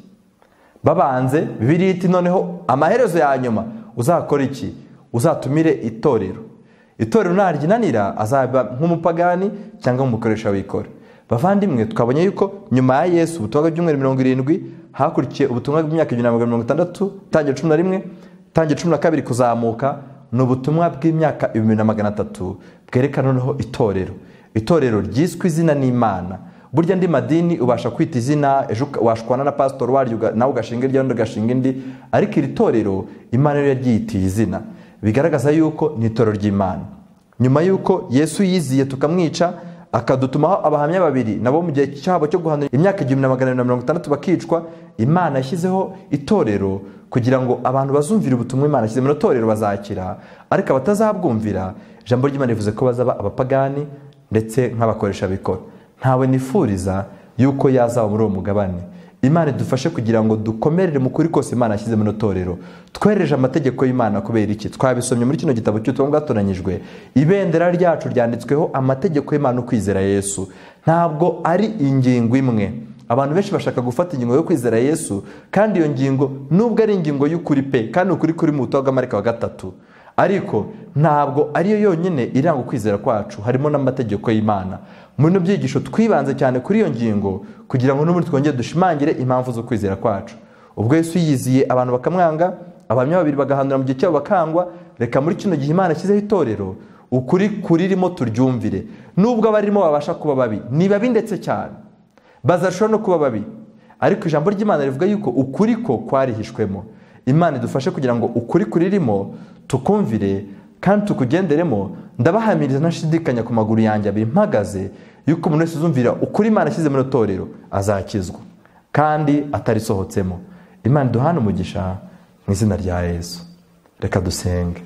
Babanze Bibiliya iti noneho amaherezo ya nyuma uzakora iki? Uzatumire itorero. Itorero naryinanira azaba nk'umupagani cyangwa umukoresha w'ikora. Bavandimwe, twabonye yuko nyuma ya Yesu ubutumwa bw'ibyumweru mirongo irindwi hakurikiye ubutumwa bw'imyaka igihumbi na magana mirongo itandatu, tangira cumi na rimwe, tangira cumi na kabiri kuzamuka, ni ubutumwa bw'imyaka ibihumbi na magana atatu bwerekana noneho itorero. Itorero ryiswe izina n'Imana. Burya ndi madini ubasha kwita izina, ejo washwana na pastor waryo nawe ugashinga iryo ndo gashinga indi, ariko iri torero Imana yo yaryitiye izina. Bigaragaza yuko ni itorero ry'Imana. Nyuma yuko Yesu yiziye tukamwica, akadutumaho abahamya babiri nabo mu gihe cyabo cyo guhanura imyaka igihumbi na magana mirongo itandatu bakicwa, Imana yashyizeho itorero kugira ngo abantu bazumvira ubutumwa Imana yashyize mu itorero bazakira, ariko abatazabwumvira ijambo ry'Imana rivuze ko bazaba abapagani ndetse nk'abakoresha bikora. Ntawe nifuriza yuko yazaba muri uwo mugabane. Imana idufashe kugira ngo dukomerere mu kuri kose Imana yashyize mu itorero. Twereje amategeko y'Imana kubera iki? Twabisomye muri kino gitabo cy'ubutumwa bwatoranyijwe. Ibendera ryacu ryanditsweho amategeko y'Imana ukwizera Yesu. Ntabwo ari ingingo imwe. Abantu benshi bashaka gufata ingingo yo kwizera Yesu, kandi iyo ngingo nubwo ari ingingo y'ukuri pe, kandi ukuri kuri mu butumwa bw'Amarika wa gatatu, ariko ntabwo ariyo yonyine iranga ukwizera kwacu, harimo n'amategeko y'Imana. Muri no byigisho twibanze cyane kuri iyo ngingo kugira ngo n'ubundi twongere dushimangire impamvu zo kwizera kwacu. Ubwo Yesu yiziye abantu bakamwanga, abahamya babiri bagahanura mu gihe cyabo bakangwa, reka muri kino gihe Imana yashyizeho itorero ukuri kuririmo turyumvire. Nubwo abarimo babasha kuba babi, ni babi ndetse cyane, bazashobora no kuba babi, ariko ijambo ry'Imana rivuga yuko ukuri ko kwarihishwemo. Imana idufashe kugira ngo ukuri kuririmo tukumvire kandi tukugenderemo. Ndabahamiriza ntashidikanya ku maguru yanjye abiri mpagaze yuko umuntu wese uzumvira ukuri Imana yashyize mu itorero azakizwa kandi atarisohotsemo. Imana duhana umugisha mu izina rya Yesu. Reka dusenge.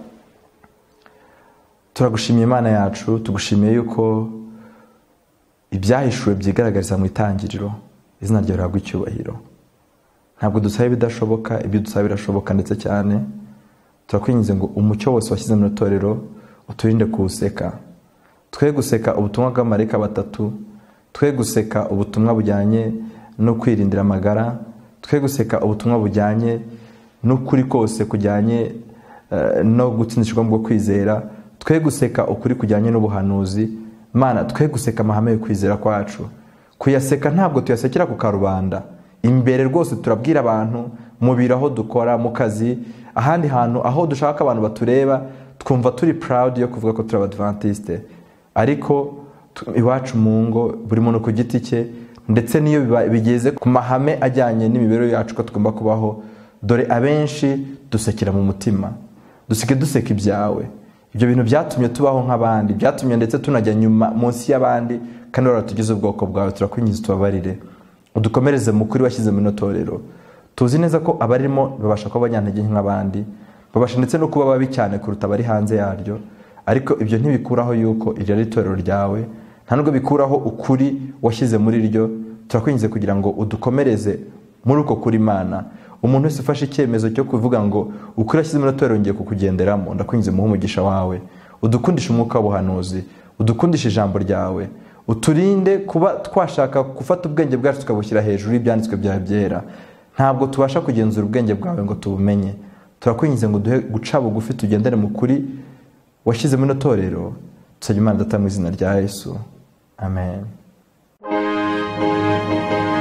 Turagushimiye Imana yacu, tugushimiye yuko ibyahishuwe byigaragariza mu itangiriro. Izina ryawe rihabwe icyubahiro. Ntabwo dusaba ibidashoboka, ibyo dusaba birashoboka ndetse cyane. Turakwinginze ngo umucyo wose washyize mu itorero uturinde kuwuseka. twe guseka ubutumwa bw'amarayika batatu, twe guseka ubutumwa bujyanye no kwirindira amagara, twe guseka ubutumwa bujyanye n'ukuri kose kujyanye uh, no gutsindishwa bwo kwizera, twe guseka ukuri kujyanye n'ubuhanuzi. Mana, twe guseka amahame yo kwizera kwacu. Kuyaseka ntabwo tuyasekera ku karubanda, imbere rwose turabwira abantu mu biro aho dukora, mu kazi, ahandi hantu aho dushaka abantu batureba twumva turi proud yo kuvuga ko turi Abadventiste. Ariko iwacu mu ngo buri muntu ku giti cye, ndetse niyo bigeze ku mahame ajyanye n'imibereho yacu ko tugomba kubaho, dore abenshi dusekera mu mutima, duseke duseka ibyawe. Ibyo bintu byatumye tubaho nk'abandi, byatumye ndetse tunajya nyuma munsi y'abandi, kandi waratugize ubwoko bwawe. Turakwinjiza tubabarire, udukomereze mu kuri washyize mu itorero. Tuzi neza ko abarimo babasha kuba abanyantege nk'abandi, babasha ndetse no kuba babi cyane kuruta abari hanze yaryo, ariko ibyo ntibikuraho yuko iryo ari itorero ryawe, nta nubwo bikuraho ukuri washyize muri ryo. Turakwinjize kugira ngo udukomereze muri uko kuri Imana. Umuntu wese ufashe icyemezo cyo kuvuga ngo ukuri washyize muri itorero ngiye kukugenderamo, ndakwinjize muhe umugisha wawe, udukundisha umwuka w'ubuhanuzi, udukundisha ijambo ryawe, uturinde kuba twashaka gufata ubwenge bwacu tukabushyira hejuru y'ibyanditswe byawe byera. Ntabwo tubasha kugenzura ubwenge bwawe ngo tubumenye. Turakwinjize ngo duhe guca bugufi tugendere mu kuri washyize muri itorero. Tusabye Imana Data mu izina rya Yesu, amen.